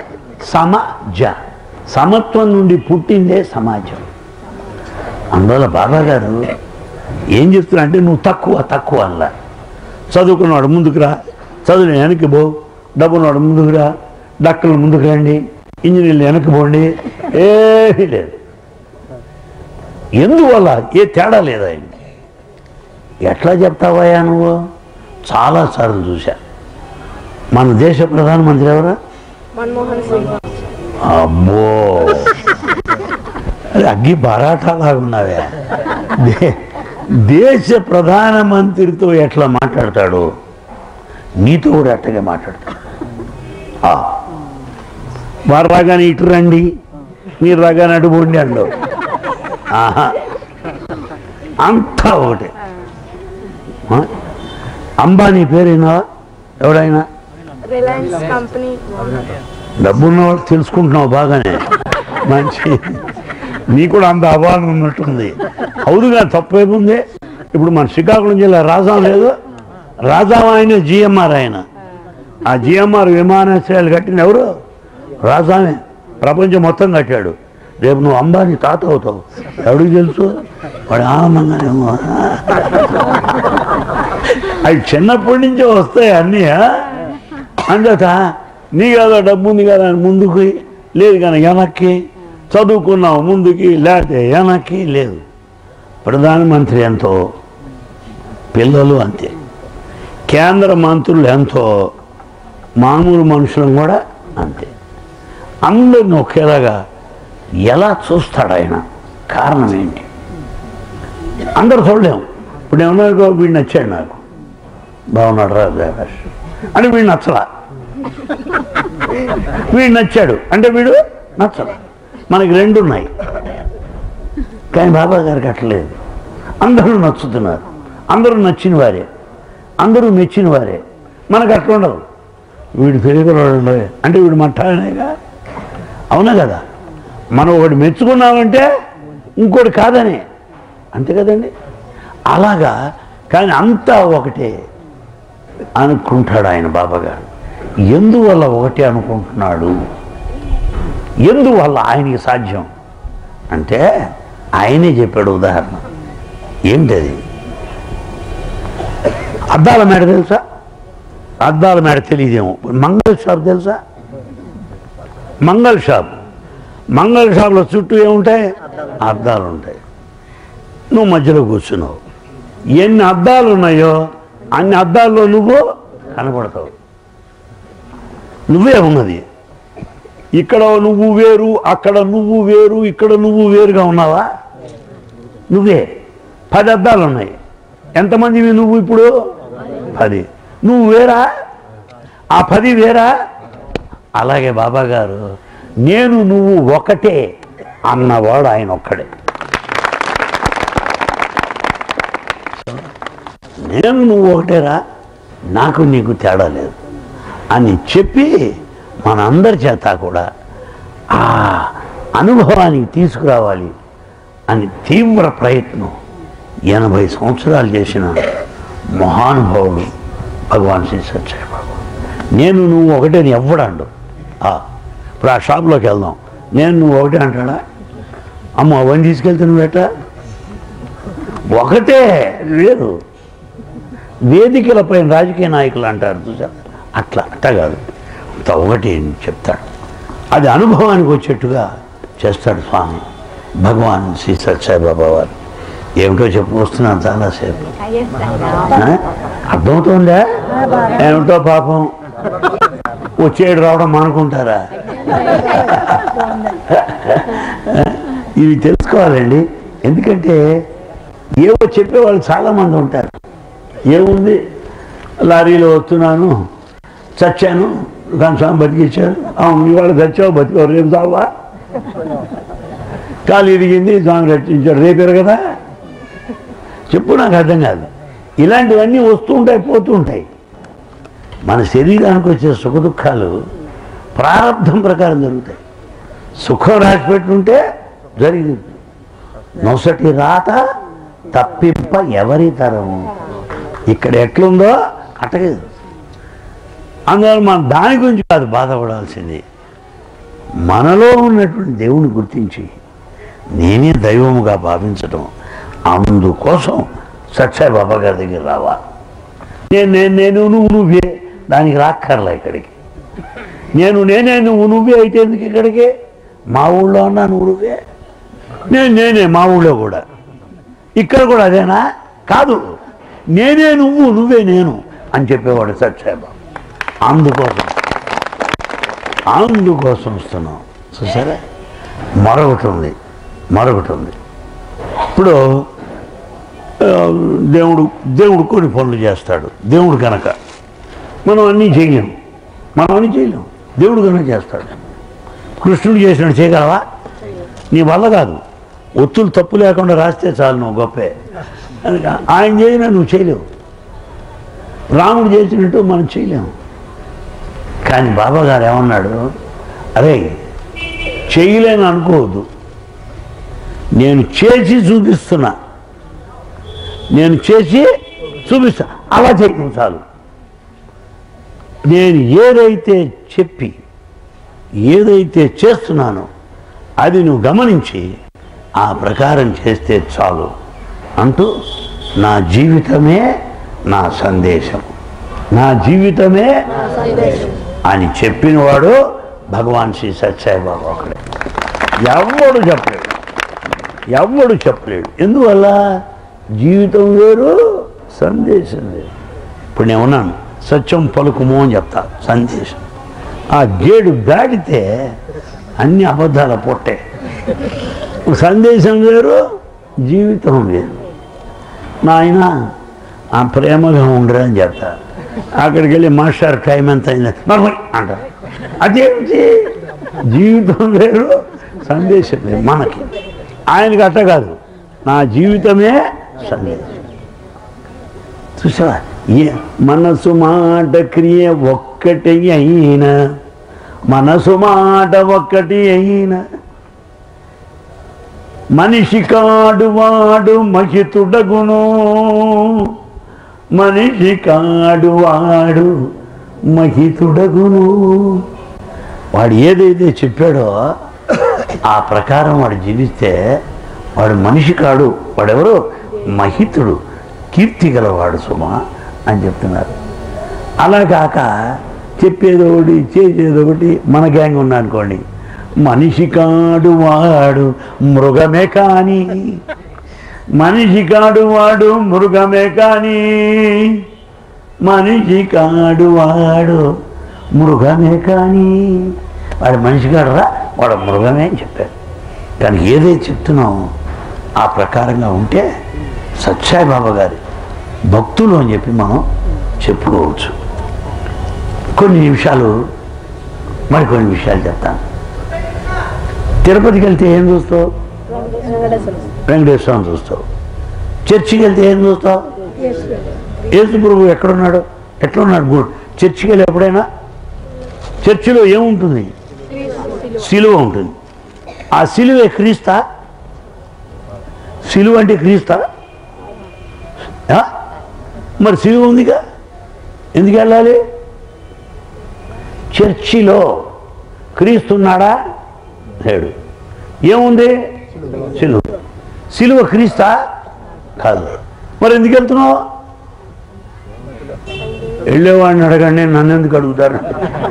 సమత్వం నుండి పుట్టిందే సమాజం. అందువల్ల బాబా గారు ఏం చెప్తున్నా అంటే, నువ్వు తక్కువ అలా చదువుకున్నవాడు ముందుకు రా, చదువుని వెనక్కి పో, డబ్బున్నవాడు ముందుకు రా, డాక్టర్లు ముందుకు రండి, ఇంజనీర్లు వెనక్కి పోండి, ఏమీ లేదు. ఎందువల్ల ఏ తేడా లేదా? ఎట్లా చెప్తావయ్యా నువ్వు? చాలాసార్లు చూశా. మన దేశ ప్రధానమంత్రి ఎవరా? అబ్బో, అగ్గి బరాటాలాగున్నావే. దేశ ప్రధానమంత్రితో ఎట్లా మాట్లాడతాడు, నీతో కూడా అట్టగే మాట్లాడతాడు. వారు రాగానే ఇటు రండి, మీరు రాగానే అటు పోండి అండవు. ఆహా, అంతా ఒకటే. అంబానీ పేరైనా ఎవడైనా డబ్బున్నవాడు తెలుసుకుంటున్నావు బాగానే, మంచి. నీ కూడా అంత అభావం ఉన్నట్టుంది. అవునుగా, తప్పేముంది. ఇప్పుడు మన శ్రీకాకుళం జిల్లా రాజాం లేదు, రాజాం ఆయన జిఎంఆర్. ఆయన ఆ జిఎంఆర్ విమానాశ్రయాలు కట్టిన ఎవరు? రాజామే. ప్రపంచం మొత్తం కట్టాడు. రేపు నువ్వు అంబానీ తాత అవుతావు. ఎవడికి తెలుసు? వాడు ఆనందంగానేమో. అవి చిన్నప్పటి నుంచే వస్తాయి అన్నీ. అంచేత నీ కదా డబ్బు ఉంది కదా ముందుకు లేదు, కానీ వెనక్కి చదువుకున్నావు ముందుకి, లేకపోతే వెనక్కి లేదు. ప్రధానమంత్రి ఎంతో, పిల్లలు అంతే. కేంద్ర మంత్రులు ఎంతో, మామూలు మనుషులను కూడా అంతే. అందరిని ఒకేలాగా ఎలా చూస్తాడు ఆయన? కారణం ఏంటి? అందరు చూడలేము. ఇప్పుడు ఏమన్నా వీడు నచ్చాడు, నాకు బాగున్నాడు రా దేవాష్ అంటే వీడు నచ్చలా, వీడు నచ్చాడు అంటే వీడు నచ్చలా. మనకి రెండు ఉన్నాయి, కానీ బాబా గారికి అట్లేదు. అందరూ నచ్చుతున్నారు, అందరూ నచ్చిన వారే, అందరూ మెచ్చిన వారే. మనకు అట్లా ఉండదు. వీడు తెలియగలడు అంటే వీడు మట్టానేగా, అవునా కదా? మనం ఒకటి మెచ్చుకున్నామంటే ఇంకోటి కాదని, అంతే కదండి. అలాగా, కానీ అంతా ఒకటే అనుకుంటాడు ఆయన బాబాగారు. ఎందువల్ల ఒకటే అనుకుంటున్నాడు? ఎందువల్ల ఆయనకి సాధ్యం అంటే ఆయనే చెప్పాడు ఉదాహరణ. ఏంటది? అద్దాల మేడ తెలుసా? అద్దాల మేడ తెలియదేమో. మంగళ షాప్ తెలుసా? మంగళ షాప్. మంగళ షాప్లో చుట్టూ ఏముంటాయి? అద్దాలు ఉంటాయి. నువ్వు మధ్యలో కూర్చున్నావు. ఎన్ని అద్దాలు ఉన్నాయో అన్ని అద్దాల్లో నువ్వు కనపడతావు. నువ్వే ఉన్నది. ఇక్కడ నువ్వు వేరు, అక్కడ నువ్వు వేరు, ఇక్కడ నువ్వు వేరుగా ఉన్నావా? నువ్వే. 10 అద్దాలు ఉన్నాయి. ఎంతమందివి నువ్వు ఇప్పుడు? 10. నువ్వు వేరా? ఆ 10 వేరా? అలాగే బాబా గారు నేను నువ్వు ఒకటే అన్నవాడు ఆయన ఒక్కడే. నేను నువ్వు ఒకటేరా, నాకు నీకు తేడా లేదు అని చెప్పి మనందరి చేత కూడా ఆ అనుభవానికి తీసుకురావాలి అని తీవ్ర ప్రయత్నం 80 సంవత్సరాలు చేసిన మహానుభావుడు భగవాన్ శ్రీ సత్యసాయి బాబా. నేను నువ్వు ఒకటే అని ఎవ్వడాడు. ఇప్పుడు ఆ షాప్లోకి వెళ్దాం, నేను నువ్వు ఒకటే అంటాడా? అమ్మ అవన్నీ తీసుకెళ్తే నువ్వేట ఒకటే. లేదు, వేదికలపైన రాజకీయ నాయకులు అంటారు చూసా, అట్లా కాదు, అంత ఒకటి చెప్తాడు. అది అనుభవానికి వచ్చేట్టుగా చేస్తాడు స్వామి భగవాన్ శ్రీ సత్యసాయి బాబా వారు. ఏమిటో చెప్పు వస్తున్నాను చాలాసేపు. అర్థమవుతుందా? ఏమిటో పాపం వచ్చేడు రావడం మానుకుంటారా? ఇవి తెలుసుకోవాలండి. ఎందుకంటే ఏవో చెప్పేవాళ్ళు చాలామంది ఉంటారు. ఏముంది, లారీలో వస్తున్నాను, చచ్చాను, కానీ స్వామి బతికిచ్చారు. అవును, ఇవాళ చచ్చావు, బతికావు, రేపు చావా? కాలు ఇరిగింది, స్వామి రక్షించాడు, రేపారు కదా. చెప్పు, నాకు అర్థం కాదు. ఇలాంటివన్నీ వస్తూ ఉంటాయి, పోతూ ఉంటాయి. మన శరీరానికి వచ్చే సుఖ దుఃఖాలు ప్రారంభం ప్రకారం జరుగుతాయి. సుఖం రాసి పెట్టుంటే జరిగింది. నొసటి రాత తప్పింప ఎవరి తరము. ఇక్కడ ఎట్లుందో అట్టగే. అందువల్ల మనం దాని గురించి కాదు బాధపడాల్సింది, మనలో ఉన్నటువంటి దేవుని గుర్తించి నేనే దైవముగా భావించటం. అందుకోసం సత్యసాయి బాబా గారి దగ్గర రావాలి. నేను నువ్వే, దానికి రాక్కర్లా ఇక్కడికి. నేనే నువ్వే అయితే ఎందుకు ఇక్కడికి? మా ఊళ్ళో ఉన్నా నువ్వే, నేనే మా ఊళ్ళో కూడా, ఇక్కడ కూడా అదేనా? కాదు, నేనే నువ్వే నేను అని చెప్పేవాడు సత్యసాయి బాబా. అందుకోసం వస్తున్నాం. చూసారా? మరొకటి ఉంది. ఇప్పుడు దేవుడు కొన్ని పనులు చేస్తాడు. దేవుడు కనుక మనం అన్నీ చేయలేము. దేవుడు కన్నా చేస్తాడు. కృష్ణుడు చేసినట్టు చేయగలవా? నీ వల్ల కాదు. ఒత్తులు తప్పు లేకుండా రాస్తే చాలు, నువ్వు గొప్పే. ఆయన చేసినా నువ్వు చేయలేవు. రాముడు చేసినట్టు మనం చేయలేము. కానీ బాబా గారు ఏమన్నాడు, అరే చేయలేని అనుకోవద్దు, నేను చేసి చూపిస్తున్నా, నేను చేసి చూపిస్తా, అలా చేయడం చాలు. నేను ఏదైతే చెప్పి ఏదైతే చేస్తున్నానో అది నువ్వు గమనించి ఆ ప్రకారం చేస్తే చాలు అంటూ నా జీవితమే నా సందేశం, నా జీవితమే అని చెప్పినవాడు భగవాన్ శ్రీ సత్యసాయిబాబా ఒకడే. ఎవ్వడు చెప్పలేడు. ఎందువల్ల? జీవితం వేరు, సందేశం వేరు. ఇప్పుడు నేను ఉన్నాను, సత్యం పలుకుము అని చెప్తా, సందేశం. ఆ గేడు దాటితే అన్ని అబద్ధాల పొట్టే. సందేశం వేరు, జీవితం వేరు. నాయన ఆ ప్రేమగా ఉండరు అని చెప్తా. అక్కడికి వెళ్ళి మాస్టర్ టైం ఎంత అయింది మరి అంటారు. అదేంటి? జీవితం వేరు, సందేశం వేరు. మనకి ఆయనకి అట్ట కాదు, నా జీవితమే సందేశం. చూసావా? మనసు మాట క్రియ ఒక్కటి అయినా, మనసు మాట ఒక్కటి అయినా, మనిషి కాడు వాడు మహితుడగును, మనిషి కాడు వాడు మహితుడగును. వాడు ఏదైతే చెప్పాడో ఆ ప్రకారం వాడు జీవిస్తే వాడు మనిషి కాడు, వాడెవరు? మహితుడు, కీర్తి గలవాడు సుమా అని చెప్తున్నారు. అలా కాక చెప్పేదొకటి చేసేదొకటి. మన గ్యాంగ్ ఉన్నానుకోండి, మనిషి కాడు వాడు మృగమే కానీ, మనిషి కాడు వాడు మృగమే కానీ, మనిషి కాడు వాడు మృగమే కానీ. వాడు మనిషి కాడురా, వాడు మృగమే అని చెప్పారు. కానీ ఏదైతే చెప్తున్నామో ఆ ప్రకారంగా ఉంటే సత్యసాయిబాబా గారి భక్తులు అని చెప్పి మనం చెప్పుకోవచ్చు. కొన్ని నిమిషాలు మరికొన్ని విషయాలు చెప్తాను. తిరుపతికి వెళ్తే ఏం చూస్తావు? వెంకటేశ్వరం చూస్తావు. చర్చికి వెళ్తే ఏం చూస్తావు? యేసు ప్రభు ఎక్కడున్నాడు, ఎట్లున్నాడు? చర్చికి వెళ్ళి ఎప్పుడైనా చర్చిలో ఏముంటుంది? సిలువ ఉంటుంది. ఆ సిలువే క్రీస్తా? సిలువ అంటే క్రీస్తా? మరి సిలువ ఉందిగా, ఎందుకు వెళ్ళాలి? చర్చిలో క్రీస్తున్నాడా? లేడు. ఏముంది? సిలువ. సిలువ క్రీస్తా? కాదు. మరి ఎందుకు వెళ్తున్నావు? వెళ్ళేవాడిని అడగండి, నన్ను ఎందుకు అడుగుతారు?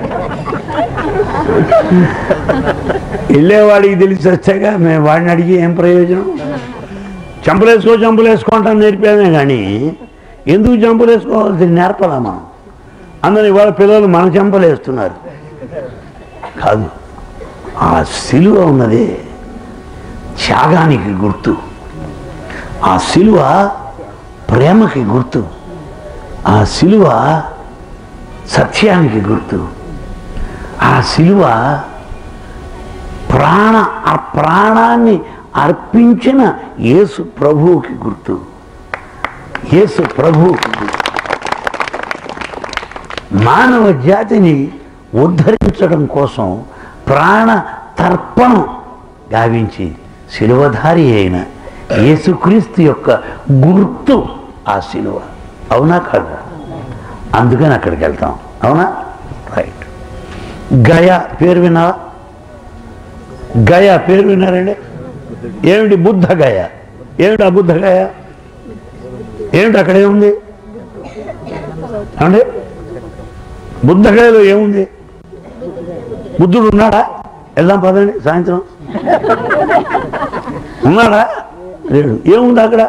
వెళ్ళేవాడికి తెలిసి వచ్చాక మేము వాడిని అడిగి ఏం ప్రయోజనం? చంపలేసుకో అంటాను నేర్పామే కానీ ఎందుకు చంపలేసుకోవాల్సి నేర్పలా మనం. అందరినీ వాళ్ళ పిల్లలు మన చంపలేస్తున్నారు. కాదు, ఆ సిలువ ఉన్నది త్యాగానికి గుర్తు, ఆ సిలువ ప్రేమకి గుర్తు, ఆ సిలువ సత్యానికి గుర్తు, ఆ సిలువ ప్రాణాన్ని అర్పించిన యేసు ప్రభువుకి గుర్తు, యేసు ప్రభువుకి గుర్తు. మానవ జాతిని ఉద్ధరించడం కోసం ప్రాణ తర్పణం గావించి శిలువధారి అయిన యేసుక్రీస్తు యొక్క గుర్తు ఆ శిలువ. అవునా కాదా? అందుకని అక్కడికి వెళ్తాం. అవునా? రైట్. గయా పేరు విన్నావా? గయా పేరు విన్నారండి? ఏమిటి? బుద్ధ గయ. ఏమిటి ఆ బుద్ధ గయ? ఏమిటి అక్కడ ఏముంది అంటే? బుద్ధగయలో ఏముంది? బుద్ధుడు ఉన్నాడా? వెళ్దాం పదండి, సాయంత్రం. ఉన్నాడా? లేడు. ఏముంది అక్కడ?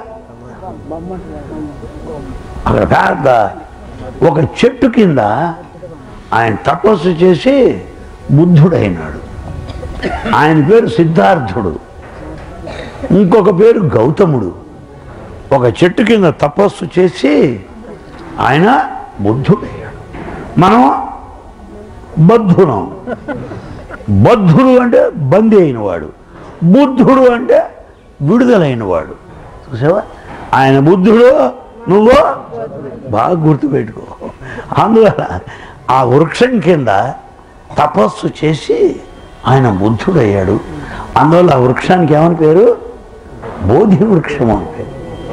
అక్కడ పెద్ద ఒక చెట్టు కింద ఆయన తపస్సు చేసి బుద్ధుడైనాడు. ఆయన పేరు సిద్ధార్థుడు, ఇంకొక పేరు గౌతముడు. ఒక చెట్టు కింద తపస్సు చేసి ఆయన బుద్ధుడయ్యాడు. మనం బద్ధులం. బద్ధుడు అంటే బందీ అయినవాడు, బుద్ధుడు అంటే విడుదలైనవాడు. చూసావా, ఆయన బుద్ధుడు, నువ్వు బాగా గుర్తుపెట్టుకో. అందువల్ల ఆ వృక్షం కింద తపస్సు చేసి ఆయన బుద్ధుడయ్యాడు. అందువల్ల ఆ వృక్షానికి ఏమని పేరు? బోధి వృక్షం అని పేరు.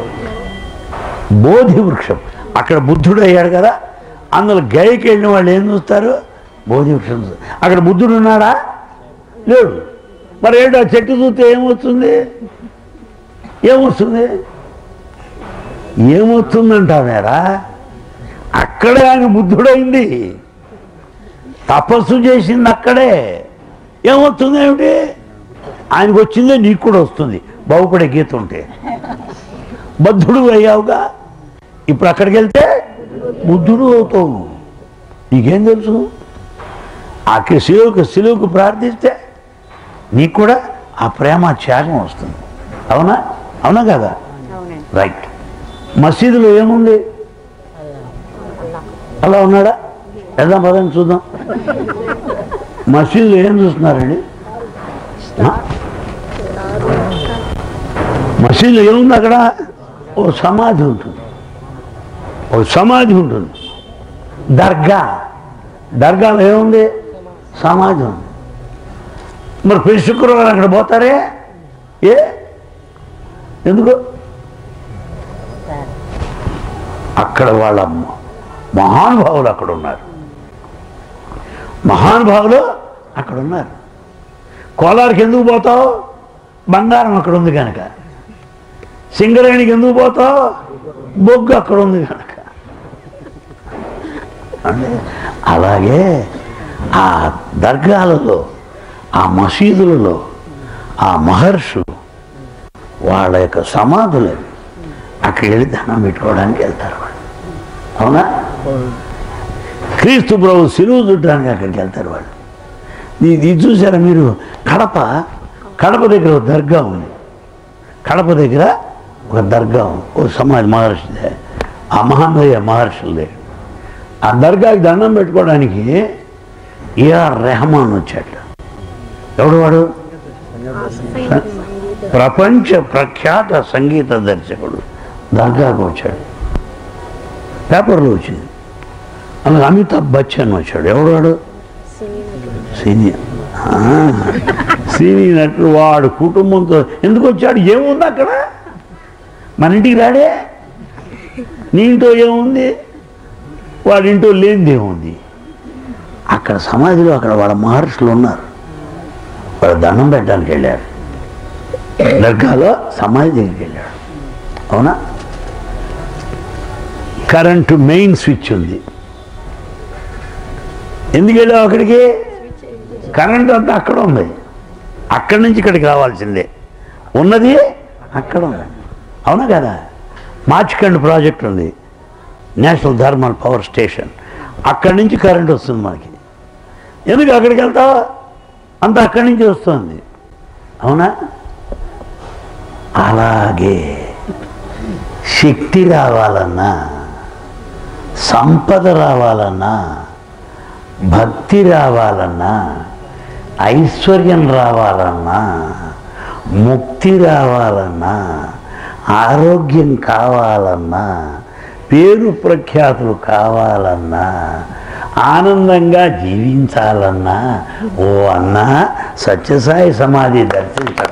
బోధి వృక్షం. అక్కడ బుద్ధుడు అయ్యాడు కదా, అందులో గైకి వెళ్ళిన వాళ్ళు ఏం చూస్తారు? బోధి వృక్షం. అక్కడ బుద్ధుడు ఉన్నాడా? లేడు. మరి ఏంటో ఆ చెట్టు చూస్తే ఏమొస్తుంది? ఏమొస్తుంది? ఏమొస్తుందంటావేరా? అక్కడే ఆయన బుద్ధుడైంది, తపస్సు చేసింది అక్కడే. ఏమొస్తుంది? ఏమిటి? ఆయనకు వచ్చిందే నీకు కూడా వస్తుంది, బాగుపడే గీత ఉంటే. బద్ధుడు అయ్యావుగా, ఇప్పుడు అక్కడికి వెళ్తే బుద్ధుడు అవుతావు. నీకేం తెలుసు? ఆ శిలువుకు ప్రార్థిస్తే నీకు కూడా ఆ ప్రేమ త్యాగం వస్తుంది. అవునా? అవునా కదా? రైట్. మసీదులో ఏముంది? అలా ఉన్నాడా? వెళ్దాం పదండి చూద్దాం. మసీదులో ఏం చూస్తున్నారండి? మసీదులో ఏముంది? అక్కడ ఓ సమాధి ఉంటుంది, ఓ సమాధి ఉంటుంది. దర్గాలో ఏముంది? సమాధి ఉంది. మరి ప్రతి శుక్రవారం అక్కడ పోతారే? ఎందుకు? అక్కడ వాళ్ళ మహానుభావులు అక్కడ ఉన్నారు. మహానుభావులు అక్కడ ఉన్నారు. కోలార్కి ఎందుకు పోతావు? బంగారం అక్కడ ఉంది కనుక. సింగరేణికి ఎందుకు పోతావు? బొగ్గు అక్కడ ఉంది కనుక. అంటే అలాగే ఆ దర్గాలలో, ఆ మసీదులలో ఆ మహర్షులు వాళ్ళ యొక్క సమాధులు అక్కడికి వెళ్ళి దండం పెట్టుకోవడానికి వెళ్తారు వాళ్ళు. అవునా? క్రీస్తు ప్రభు శిలువ చుట్టడానికి అక్కడికి వెళ్తారు వాళ్ళు. ఇది చూసారా మీరు? కడప దగ్గర ఒక దర్గా ఉంది. కడప దగ్గర ఒక దర్గా ఉంది, ఓ సమాధి మహర్షిదే, ఆ మహానయ్య మహర్షులదే. ఆ దర్గాకి దండం పెట్టుకోవడానికి ఏఆర్ రెహమాన్ వచ్చాడు. ఎవడు వాడు? ప్రపంచ ప్రఖ్యాత సంగీత దర్శకుడు దర్గాకు వచ్చాడు. పేపర్లో వచ్చింది. అలాగే అమితాబ్ బచ్చన్ వచ్చాడు. ఎవడు వాడు? సినీ నటుడు. వాడు కుటుంబంతో ఎందుకు వచ్చాడు? ఏముంది అక్కడ? మన ఇంటికి రాడే? నీ ఇంట్లో ఏముంది? వాడి ఇంట్లో లేనిది ఏముంది? అక్కడ సమాధిలో అక్కడ వాళ్ళ మహర్షులు ఉన్నారు. వాడు దండం పెట్టడానికి వెళ్ళారు. దర్గాలో సమాధి దగ్గరికి వెళ్ళాడు. అవునా? కరెంటు మెయిన్ స్విచ్ ఉంది. ఎందుకు వెళ్ళావు అక్కడికి? కరెంట్ అంతా అక్కడ ఉంది, అక్కడి నుంచి ఇక్కడికి రావాల్సిందే. ఉన్నది అక్కడ ఉంది. అవునా కదా? మార్చికండ్ ప్రాజెక్ట్ ఉంది, నేషనల్ థర్మల్ పవర్ స్టేషన్. అక్కడి నుంచి కరెంట్ వస్తుంది మనకి. ఎందుకు అక్కడికి వెళ్తావా? అంతా అక్కడి నుంచి వస్తుంది. అవునా? అలాగే శక్తి రావాలన్నా, సంపద రావాలన్నా, భక్తి రావాలన్నా, ఐశ్వర్యం రావాలన్నా, ముక్తి రావాలన్నా, ఆరోగ్యం కావాలన్నా, పేరు ప్రఖ్యాతులు కావాలన్నా, ఆనందంగా జీవించాలన్నా, ఓ అన్నా సత్యసాయి సమాధి దర్శించాలి.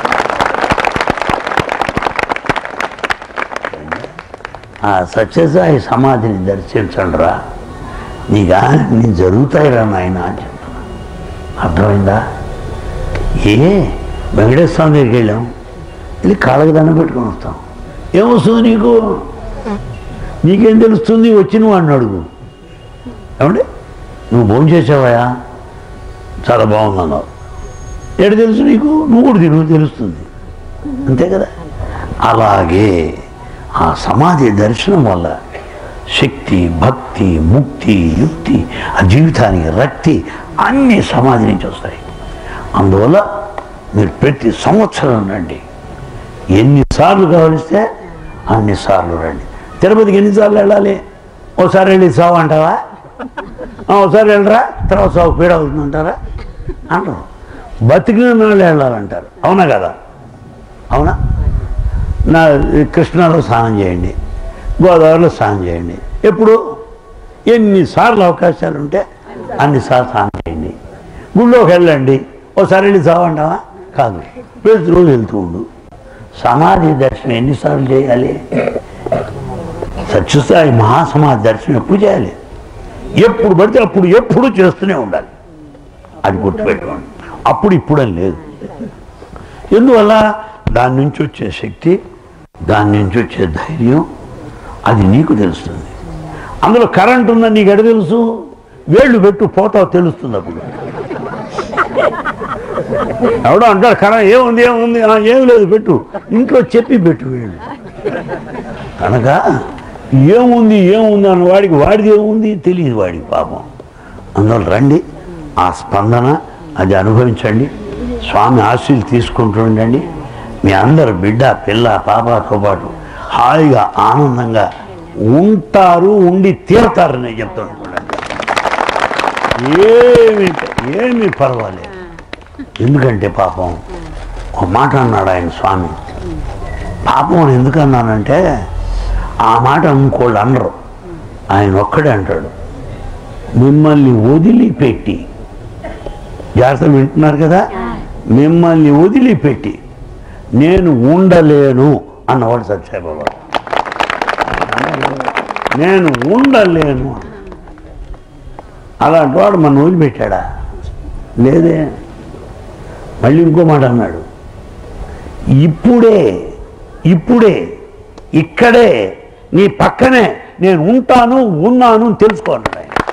ఆ సత్యసాయి సమాధిని దర్శించండి రా, నీగా నీ జరుగుతాయిరా నాయన అని చెప్తున్నా. అర్థమైందా? వెంకటేశ్వర స్వామి దగ్గరికి వెళ్ళాం, వెళ్ళి కాళ్ళకి దండం పెట్టుకొని వస్తాం. ఏమొస్తుంది నీకు? నీకేం తెలుస్తుంది? వచ్చిన వాడిని అడుగు. ఏమంటే నువ్వు భోజనం చేసావయా? చాలా బాగుందన్నావు. ఏడు తెలుసు నీకు? నువ్వు కూడా తిను, తెలుస్తుంది. అంతే కదా? అలాగే ఆ సమాధి దర్శనం వల్ల శక్తి, భక్తి, ముక్తి, యుక్తి, ఆ జీవితానికి రక్తి అన్నీ సమాధి నుంచి వస్తాయి. అందువల్ల మీరు ప్రతి సంవత్సరం రండి. ఎన్నిసార్లు కావలిస్తే అన్నిసార్లు రండి. తిరుపతికి ఎన్నిసార్లు వెళ్ళాలి? ఓసారి వెళ్ళి సావు అంటావా? ఒకసారి వెళ్ళరా తర్వాత సాగు పీడ అవుతుందంటారా అంటారు. బతికిన వాళ్ళు వెళ్ళాలంటారు. అవునా కదా? అవునా? నా కృష్ణాలో స్నానం చేయండి, గోదావరిలో స్నానం చేయండి. ఎప్పుడు ఎన్నిసార్లు అవకాశాలు ఉంటే అన్నిసార్లు స్నానం చేయండి. గుళ్ళోకి వెళ్ళండి, ఓసారి వెళ్ళి చావంటావా? కాదు, ప్రతిరోజు వెళ్తూ ఉండు. సమాధి దర్శనం ఎన్నిసార్లు చేయాలి? సత్యసాయి మహాసమాధి దర్శనం ఎప్పుడు చేయాలి? ఎప్పుడు పడితే అప్పుడు ఎప్పుడు చేస్తూనే ఉండాలి. అది గుర్తుపెట్టుకోండి. అప్పుడు ఇప్పుడని లేదు. ఎందువల్ల? దాని నుంచి వచ్చే శక్తి, దాని నుంచి వచ్చే ధైర్యం అది నీకు తెలుస్తుంది. అందులో కరెంట్ ఉందని నీకు ఎడ తెలుసు? వేళ్ళు పెట్టు, పోతావు, తెలుస్తుంది. అప్పుడు ఎవడో అంటాడు కరెంట్ ఏముంది ఏముంది, ఏం లేదు పెట్టు, ఇంట్లో చెప్పి పెట్టు వేళ్ళు. కనుక ఏముంది ఏముంది అన్న వాడికి వాడిది ఏముంది తెలియదు, వాడికి పాపం. అందువల్ల రండి, ఆ స్పందన అది అనుభవించండి. స్వామి ఆశీస్సులు తీసుకుంటుండండి. మీ అందరు బిడ్డ పిల్ల పాపతో పాటు హాయిగా ఆనందంగా ఉంటారు, ఉండి తీరతారు. నేను చెప్తాను, ఏమీ పర్వాలేదు. ఎందుకంటే పాపం ఒక మాట అన్నాడు ఆయన స్వామి. పాపం అని ఎందుకు అన్నానంటే ఆ మాట ఇంకోళ్ళు అనరు, ఆయన ఒక్కడే అంటాడు. మిమ్మల్ని వదిలిపెట్టి, జాగ్రత్త వింటున్నారు కదా, మిమ్మల్ని వదిలిపెట్టి నేను ఉండలేను అన్నవాడు సత్యసాయిబాబా. నేను ఉండలేను అలాంటి వాడు మన వదిలిపెట్టాడా? లేదే. మళ్ళీ ఇంకో మాట అన్నాడు, ఇప్పుడే ఇక్కడే నీ పక్కనే నేను ఉంటాను, ఉన్నాను తెలుసుకోను.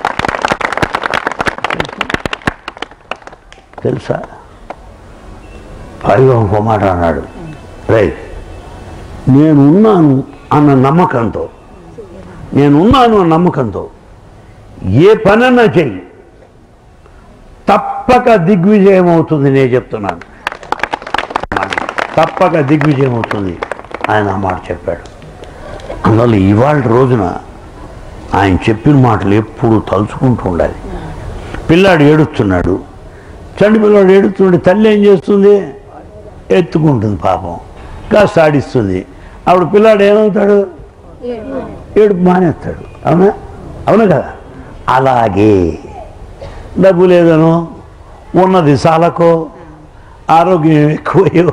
తెలుసా? పైగా ఇంకో మాట అన్నాడు, రైట్, నేనున్నాను అన్న నమ్మకంతో, నేనున్నాను అన్న నమ్మకంతో ఏ పనన్నా చెయ్యి, తప్పక దిగ్విజయం అవుతుంది. నేను చెప్తున్నాను, తప్పక దిగ్విజయం అవుతుంది. ఆయన ఆ మాట చెప్పాడు. అందువల్ల ఇవాళ రోజున ఆయన చెప్పిన మాటలు ఎప్పుడు తలుచుకుంటూ ఉండాలి. పిల్లాడు ఏడుస్తున్నాడు, చండి పిల్లాడు ఏడుస్తుంటే తల్లి ఏం చేస్తుంది? ఎత్తుకుంటుంది, పాపం కాస్త ఆడిస్తుంది. అప్పుడు పిల్లాడు ఏమవుతాడు? ఏడుపు మానేస్తాడు. అవునా? అవునా కదా? అలాగే డబ్బు లేదనో, ఉన్నది సాలకో, ఆరోగ్యం ఎక్కువయో,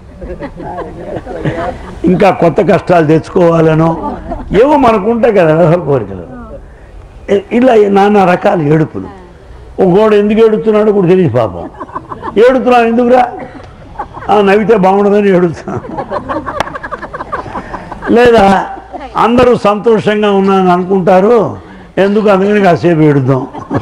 ఇంకా కొత్త కష్టాలు తెచ్చుకోవాలనో ఏవో మనకు ఉంటాయి కదా కోరికలు. ఇలా నానా రకాల ఏడుపులు. ఒకడు ఎందుకు ఏడుస్తున్నాడో కూడా తెలియదు పాపం. ఏడుతున్నాను ఎందుకురా? నవ్వితే బాగుండదని ఏడుస్తున్నాను. లేదా అందరూ సంతోషంగా ఉన్నారని అనుకుంటారు, ఎందుకు అందుకని కాసేపు ఏడుద్దాం.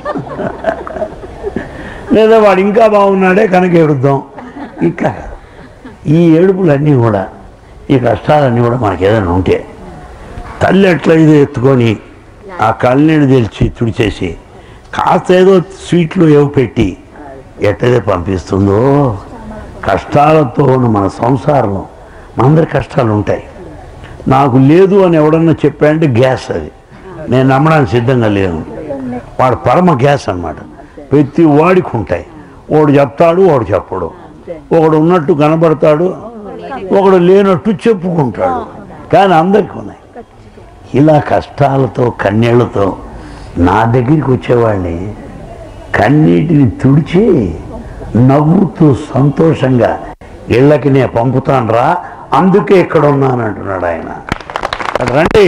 లేదా వాడు ఇంకా బాగున్నాడే కనుక ఏడుద్దాం. ఇట్లా ఈ ఏడుపులన్నీ కూడా, ఈ కష్టాలన్నీ కూడా మనకి ఏదైనా ఉంటే తల్లి ఎట్లా ఇది ఎత్తుకొని ఆ కళ్ళనీళ్ళు తెలిసి తుడిచేసి కాస్త ఏదో స్వీట్లు ఏవో పెట్టి ఎట్టయితే పంపిస్తుందో, కష్టాలతో ఉన్న మన సంసారంలో మనందరి కష్టాలు ఉంటాయి. నాకు లేదు అని ఎవడన్నా చెప్పాడంటే గ్యాస్, అది నేను నమ్మడానికి సిద్ధంగా లేను. వాడు పరమ గ్యాస్ అన్నమాట. ప్రతి వాడికి ఉంటాయి. ఒకడు చెప్తాడు, ఒకడు చెప్పడు. ఒకడు ఉన్నట్టు కనబడతాడు, ఒకడు లేనట్టు చెప్పుకుంటాడు. కానీ అందరికీ ఉన్నాయి. ఇలా కష్టాలతో కన్నీళ్లతో నా దగ్గరికి వచ్చేవాళ్ళని కన్నీటిని తుడిచి నవ్వుతూ సంతోషంగా ఇళ్ళకి నేను పంపుతాను రా, అందుకే ఇక్కడ ఉన్నాను అంటున్నాడు ఆయన. రండి,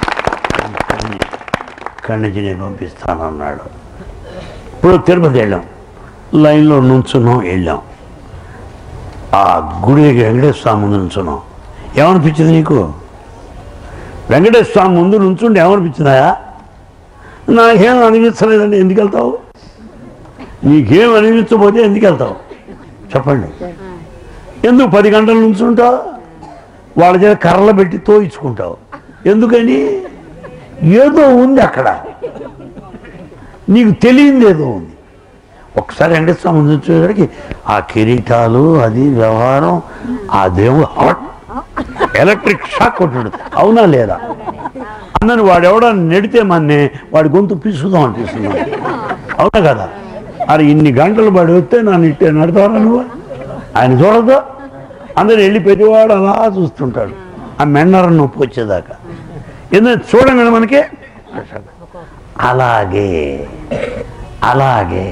ఇక్కడి నుంచి నేను పంపిస్తాను అన్నాడు. ఇప్పుడు తిరుపతి వెళ్ళాం, లైన్లో నుంచున్నాం, వెళ్ళాం. ఆ గుడికి వెంకటేశ్వర స్వామి ముందు నుంచున్నాం. ఏమనిపించింది నీకు? వెంకటేశ్వర స్వామి ముందు నుంచుంటే ఏమనిపించిందా? నాకేం అనిపించలేదండి. ఎందుకు వెళ్తావు? నీకేం అనిపించకపోతే ఎందుకు వెళ్తావు చెప్పండి? ఎందుకు 10 గంటల నుంచుంటావు? వాళ్ళ చేత కర్రలు పెట్టి తోయించుకుంటావు. ఎందుకని? ఏదో ఉంది అక్కడ, నీకు తెలియంది ఏదో ఉంది. ఒకసారి వెంకటేశ్వర ముందు వచ్చేసరికి ఆ కిరీటాలు, అది వ్యవహారం, ఆ దేవుడు ఎలక్ట్రిక్ షాక్ కొట్టాడు. అవునా లేదా? అందరిని వాడు ఎవడన్నా నెడితే మన్నే వాడి గొంతు పిసుకుదాం అనిపిస్తుంది. అవునా కదా? అరే ఇన్ని గంటలు పడి వస్తే నన్ను ఇట్టే నడతావరా నువ్వు? ఆయన చూడదు. అందరు వెళ్ళి ప్రతివాడు అలా చూస్తుంటాడు ఆ మెండరం నొప్పి వచ్చేదాకా. ఎందుకంటే చూడండి మనకి అలాగే అలాగే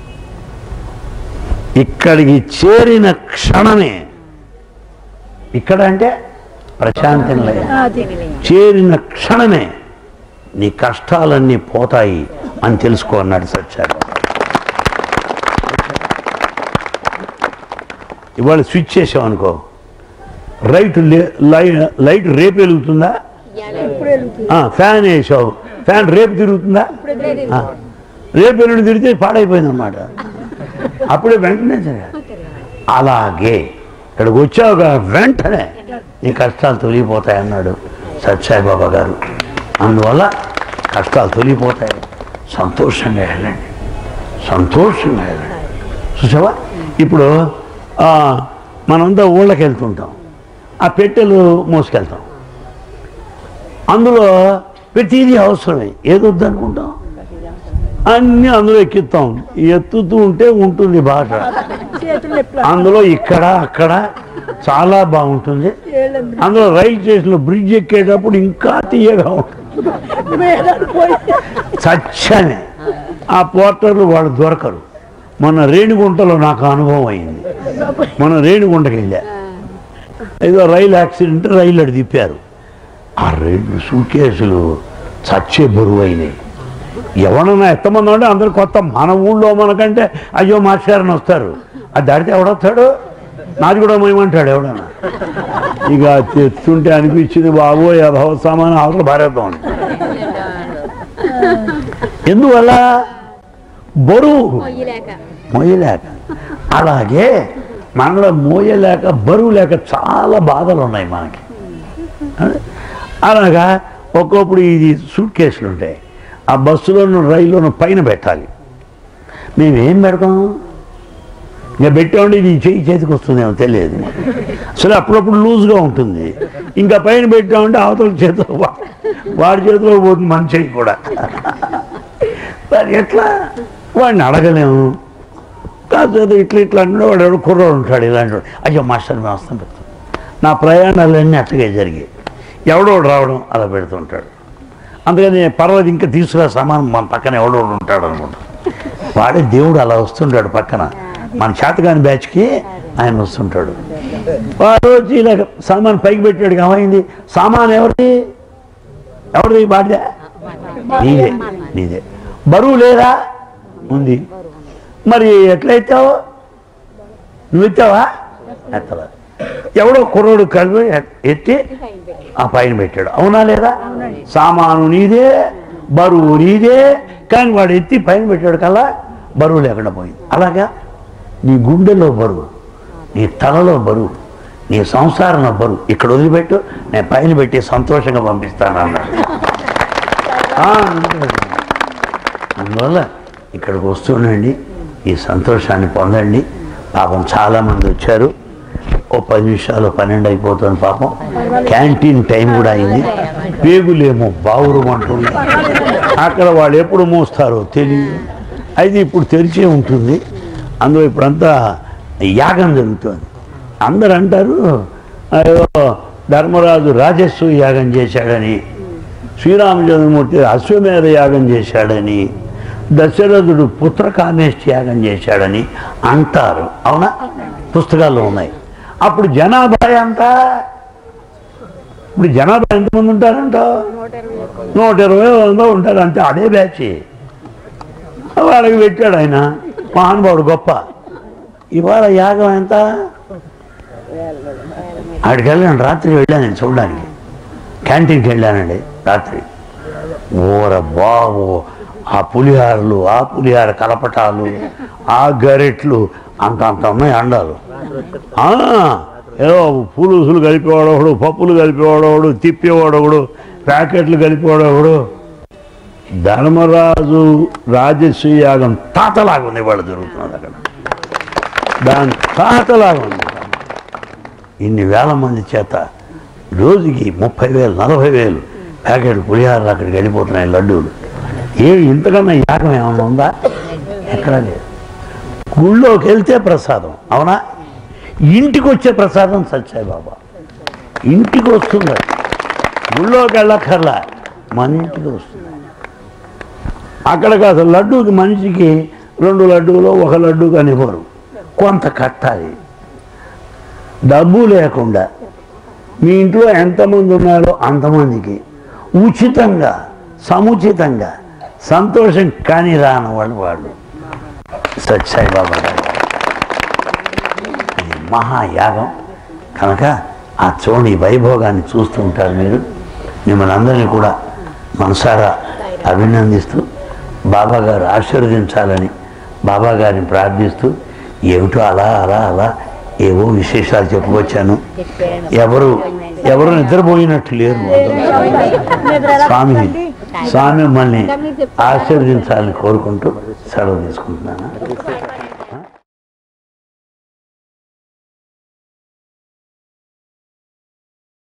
ఇక్కడికి చేరిన క్షణమే, ఇక్కడ అంటే ప్రశాంతి నిలయం, చేరిన క్షణమే నీ కష్టాలన్నీ పోతాయి అని తెలుసుకో అన్నాడు సత్యాలు. ఇవాళ స్విచ్ చేసామనుకో, లైట్ రేపు వెలుగుతుందా? ఫ్యాన్ వేసావు, ఫ్యాన్ రేపు తిరుగుతుందా? రేపు ఎల్లుండి తిరిగితే పాడైపోయింది అన్నమాట. అప్పుడే వెంటనే అలాగే ఇక్కడికి వచ్చావు వెంటనే నీ కష్టాలు తొలిగిపోతాయి అన్నాడు సత్యసాయిబాబా గారు. అందువల్ల కష్టాలు తొలిగిపోతాయి, సంతోషంగా వెళ్ళండి, సంతోషంగా వెళ్ళండి. చూసావా, ఇప్పుడు మనంతా ఊళ్ళకి వెళ్తుంటాం, ఆ పెట్టెలు మోసుకెళ్తాం, అందులో ప్రతిదీ అవసరమే, ఏదొద్దు అనుకుంటాం అన్నీ అందులో ఎక్కిస్తాం. ఎత్తుతూ ఉంటే ఉంటుంది భాష, అందులో ఇక్కడ అక్కడ చాలా బాగుంటుంది. అందులో రైలు స్టేషన్లో బ్రిడ్జ్ ఎక్కేటప్పుడు ఇంకా తీయగా ఉంటుంది. సత్యమే ఆ పోర్టర్లు వాళ్ళు దొరకరు. మొన్న రేణిగుంటలో నాకు అనుభవం అయింది. మొన్న రేణిగుంటకి వెళ్ళా, ఏదో రైలు యాక్సిడెంట్, రైలు అడి తిప్పారు. ఆ 2 సూట్ కేసులు చచ్చే బరువు అయినాయి. ఎవడన్నా ఎత్తమంది అంటే అందరు కొత్త, మన ఊళ్ళో మనకంటే అయ్యో మాస్టారని వస్తారు, అది దాడితే ఎవడొస్తాడు, నాది కూడా మేమంటాడు ఎవడన్నా. ఇక తెస్తుంటే అనిపించింది బాబోయ్ భవ సామాను అవతల భారేద్దాం అని. ఎందువల్ల? బరువు మోయలేక. అలాగే మనలో మోయలేక, బరువు లేక చాలా బాధలు ఉన్నాయి మనకి. అలాగా ఒక్కొప్పుడు ఇది సూట్ కేసులు ఉంటాయి, ఆ బస్సులోను రైల్లోనూ పైన పెట్టాలి. మేమేం పెడతాం? ఇంకా పెట్టామంటే ఇది చేతికి వస్తుందేమో తెలియదు. అసలు అప్పుడప్పుడు లూజ్గా ఉంటుంది. ఇంకా పైన పెట్టామంటే అవతల చేతిలో, వాడి చేతిలో పోతుంది మన చేయి కూడా. మరి ఎట్లా? వాడిని అడగలేము. కాదు ఇట్లా ఇట్లా అంటే వాడు ఎవడు కుర్రోడు ఉంటాడు, ఇలాంటి వాడు అయ్యో మాస్టర్ మేము వస్తాం పెడతాం. నా ప్రయాణాలన్నీ అట్లాగే జరిగాయి. ఎవడో రావడం అలా పెడుతుంటాడు. అందుకని పర్వాలేదు ఇంకా తీసుకురా సమానం, మన పక్కన ఎవడో ఉంటాడు అనుకుంటా. వాడే దేవుడు అలా వస్తుంటాడు పక్కన, మన చేతగాని బ్యాచ్కి ఆయన వస్తుంటాడు. వాడు వచ్చి ఇలా సామాన్ పైకి పెట్టాడు, ఏమైంది సామాన్ ఎవరిది? వాడిదే? నీదే. బరువు లేదా? ఉంది. మరి ఎట్లా ఎత్తావు? నువ్వు ఎత్తావా? ఎత్తలా. ఎవడో కుర్రోడు కలిపి ఎత్తి ఆ పైన పెట్టాడు, అవునా లేదా? సామాను నీదే, బరువు నీదే, కానీ వాడు ఎత్తి పైన పెట్టాడు కల్లా బరువు లేకుండా పోయింది. అలాగా నీ గుండెలో బరువు, నీ తలలో బరువు, నీ సంసారంలో బరువు ఇక్కడ వదిలిపెట్టు, నేను పైన పెట్టి సంతోషంగా పంపిస్తాను అన్నాడు. అందువల్ల ఇక్కడికి వస్తుండండి, ఈ సంతోషాన్ని పొందండి. పాపం చాలామంది వచ్చారు, ఓ 10 నిమిషాలు 12 అయిపోతుంది పాపం. క్యాంటీన్ టైం కూడా అయింది. పేగులేమో బావురు అంటుంది. అక్కడ వాళ్ళు ఎప్పుడు మోస్తారో తెలియదు. అయితే ఇప్పుడు తెరిచే ఉంటుంది. అందులో ఇప్పుడంతా యాగం జరుగుతుంది. అందరు అంటారు ధర్మరాజు రాజస్వ యాగం చేశాడని, శ్రీరామచంద్రమూర్తి అశ్వమేధ యాగం చేశాడని, దశరథుడు పుత్రకామేష్టి యాగం చేశాడని అంటారు. అవునా? పుస్తకాల్లో ఉన్నాయి. అప్పుడు జనాభా ఎంత? ఇప్పుడు జనాభా ఎంతమంది ఉంటారంట? 120 ఉంటారు అంతే. అదే బ్యాచ్ వాళ్ళకి పెట్టాడు ఆయన, మహానుభావుడు గొప్ప. ఇవాళ యాగం ఎంత? అక్కడికి వెళ్ళాను, రాత్రి వెళ్ళాను నేను చూడడానికి. క్యాంటీన్కి వెళ్ళానండి రాత్రి. ఓర బాబు, ఆ పులిహారలు, ఆ పులిహార కలపటాలు, ఆ గరెట్లు అంత ఉన్నాయి అండాలు. ఏదో పులుసులు కలిపేవాడొకడు, పప్పులు కలిపేవాడొకడు, తిప్పేవాడొకడు, ప్యాకెట్లు కలిపేవాడొకడు. ధర్మరాజు రాజస్వ యాగం తాతలాగా ఉంది వాళ్ళు జరుగుతున్నది అక్కడ. దాని తాతలాగా ఉంది. ఇన్ని వేల మంది చేత రోజుకి 30,000 40,000 ప్యాకెట్ పులిహారలు అక్కడికి వెళ్ళిపోతున్నాయి, లడ్డూలు. ఇంతకన్నా యాగం ఏమైనా ఉందా? ఎక్కడా లేదు. గుళ్ళోకి వెళ్తే ప్రసాదం, అవునా? ఇంటికి వచ్చే ప్రసాదం సత్యసాయిబాబా ఇంటికి వస్తుంది. గుళ్ళోకి వెళ్ళక్కర్లా, మన ఇంటికి వస్తుంది. అక్కడికి అసలు లడ్డూకి మనిషికి 2 లడ్డూలు 1 లడ్డూ కనివ్వరు, కొంత కట్టాలి. డబ్బు లేకుండా మీ ఇంట్లో ఎంతమంది ఉన్నారో అంతమందికి ఉచితంగా సముచితంగా సంతోషం కానీ రాని వాళ్ళు సత్యసాయిబాబా గారు. ఇది మహాయాగం కనుక ఆ చూడండి, వైభోగాన్ని చూస్తూ ఉంటారు మీరు. మిమ్మల్ని అందరినీ కూడా మనసారా అభినందిస్తూ బాబా గారు ఆశీర్వదించాలని బాబా గారిని ప్రార్థిస్తూ, ఏమిటో అలా అలా అలా ఏవో విశేషాలు చెప్పుకొచ్చాను. ఎవరు నిద్రపోయినట్టు లేరు. స్వామి మమ్మల్ని ఆశీర్వదించాలని కోరుకుంటూ సెలవు తీసుకుంటున్నాను.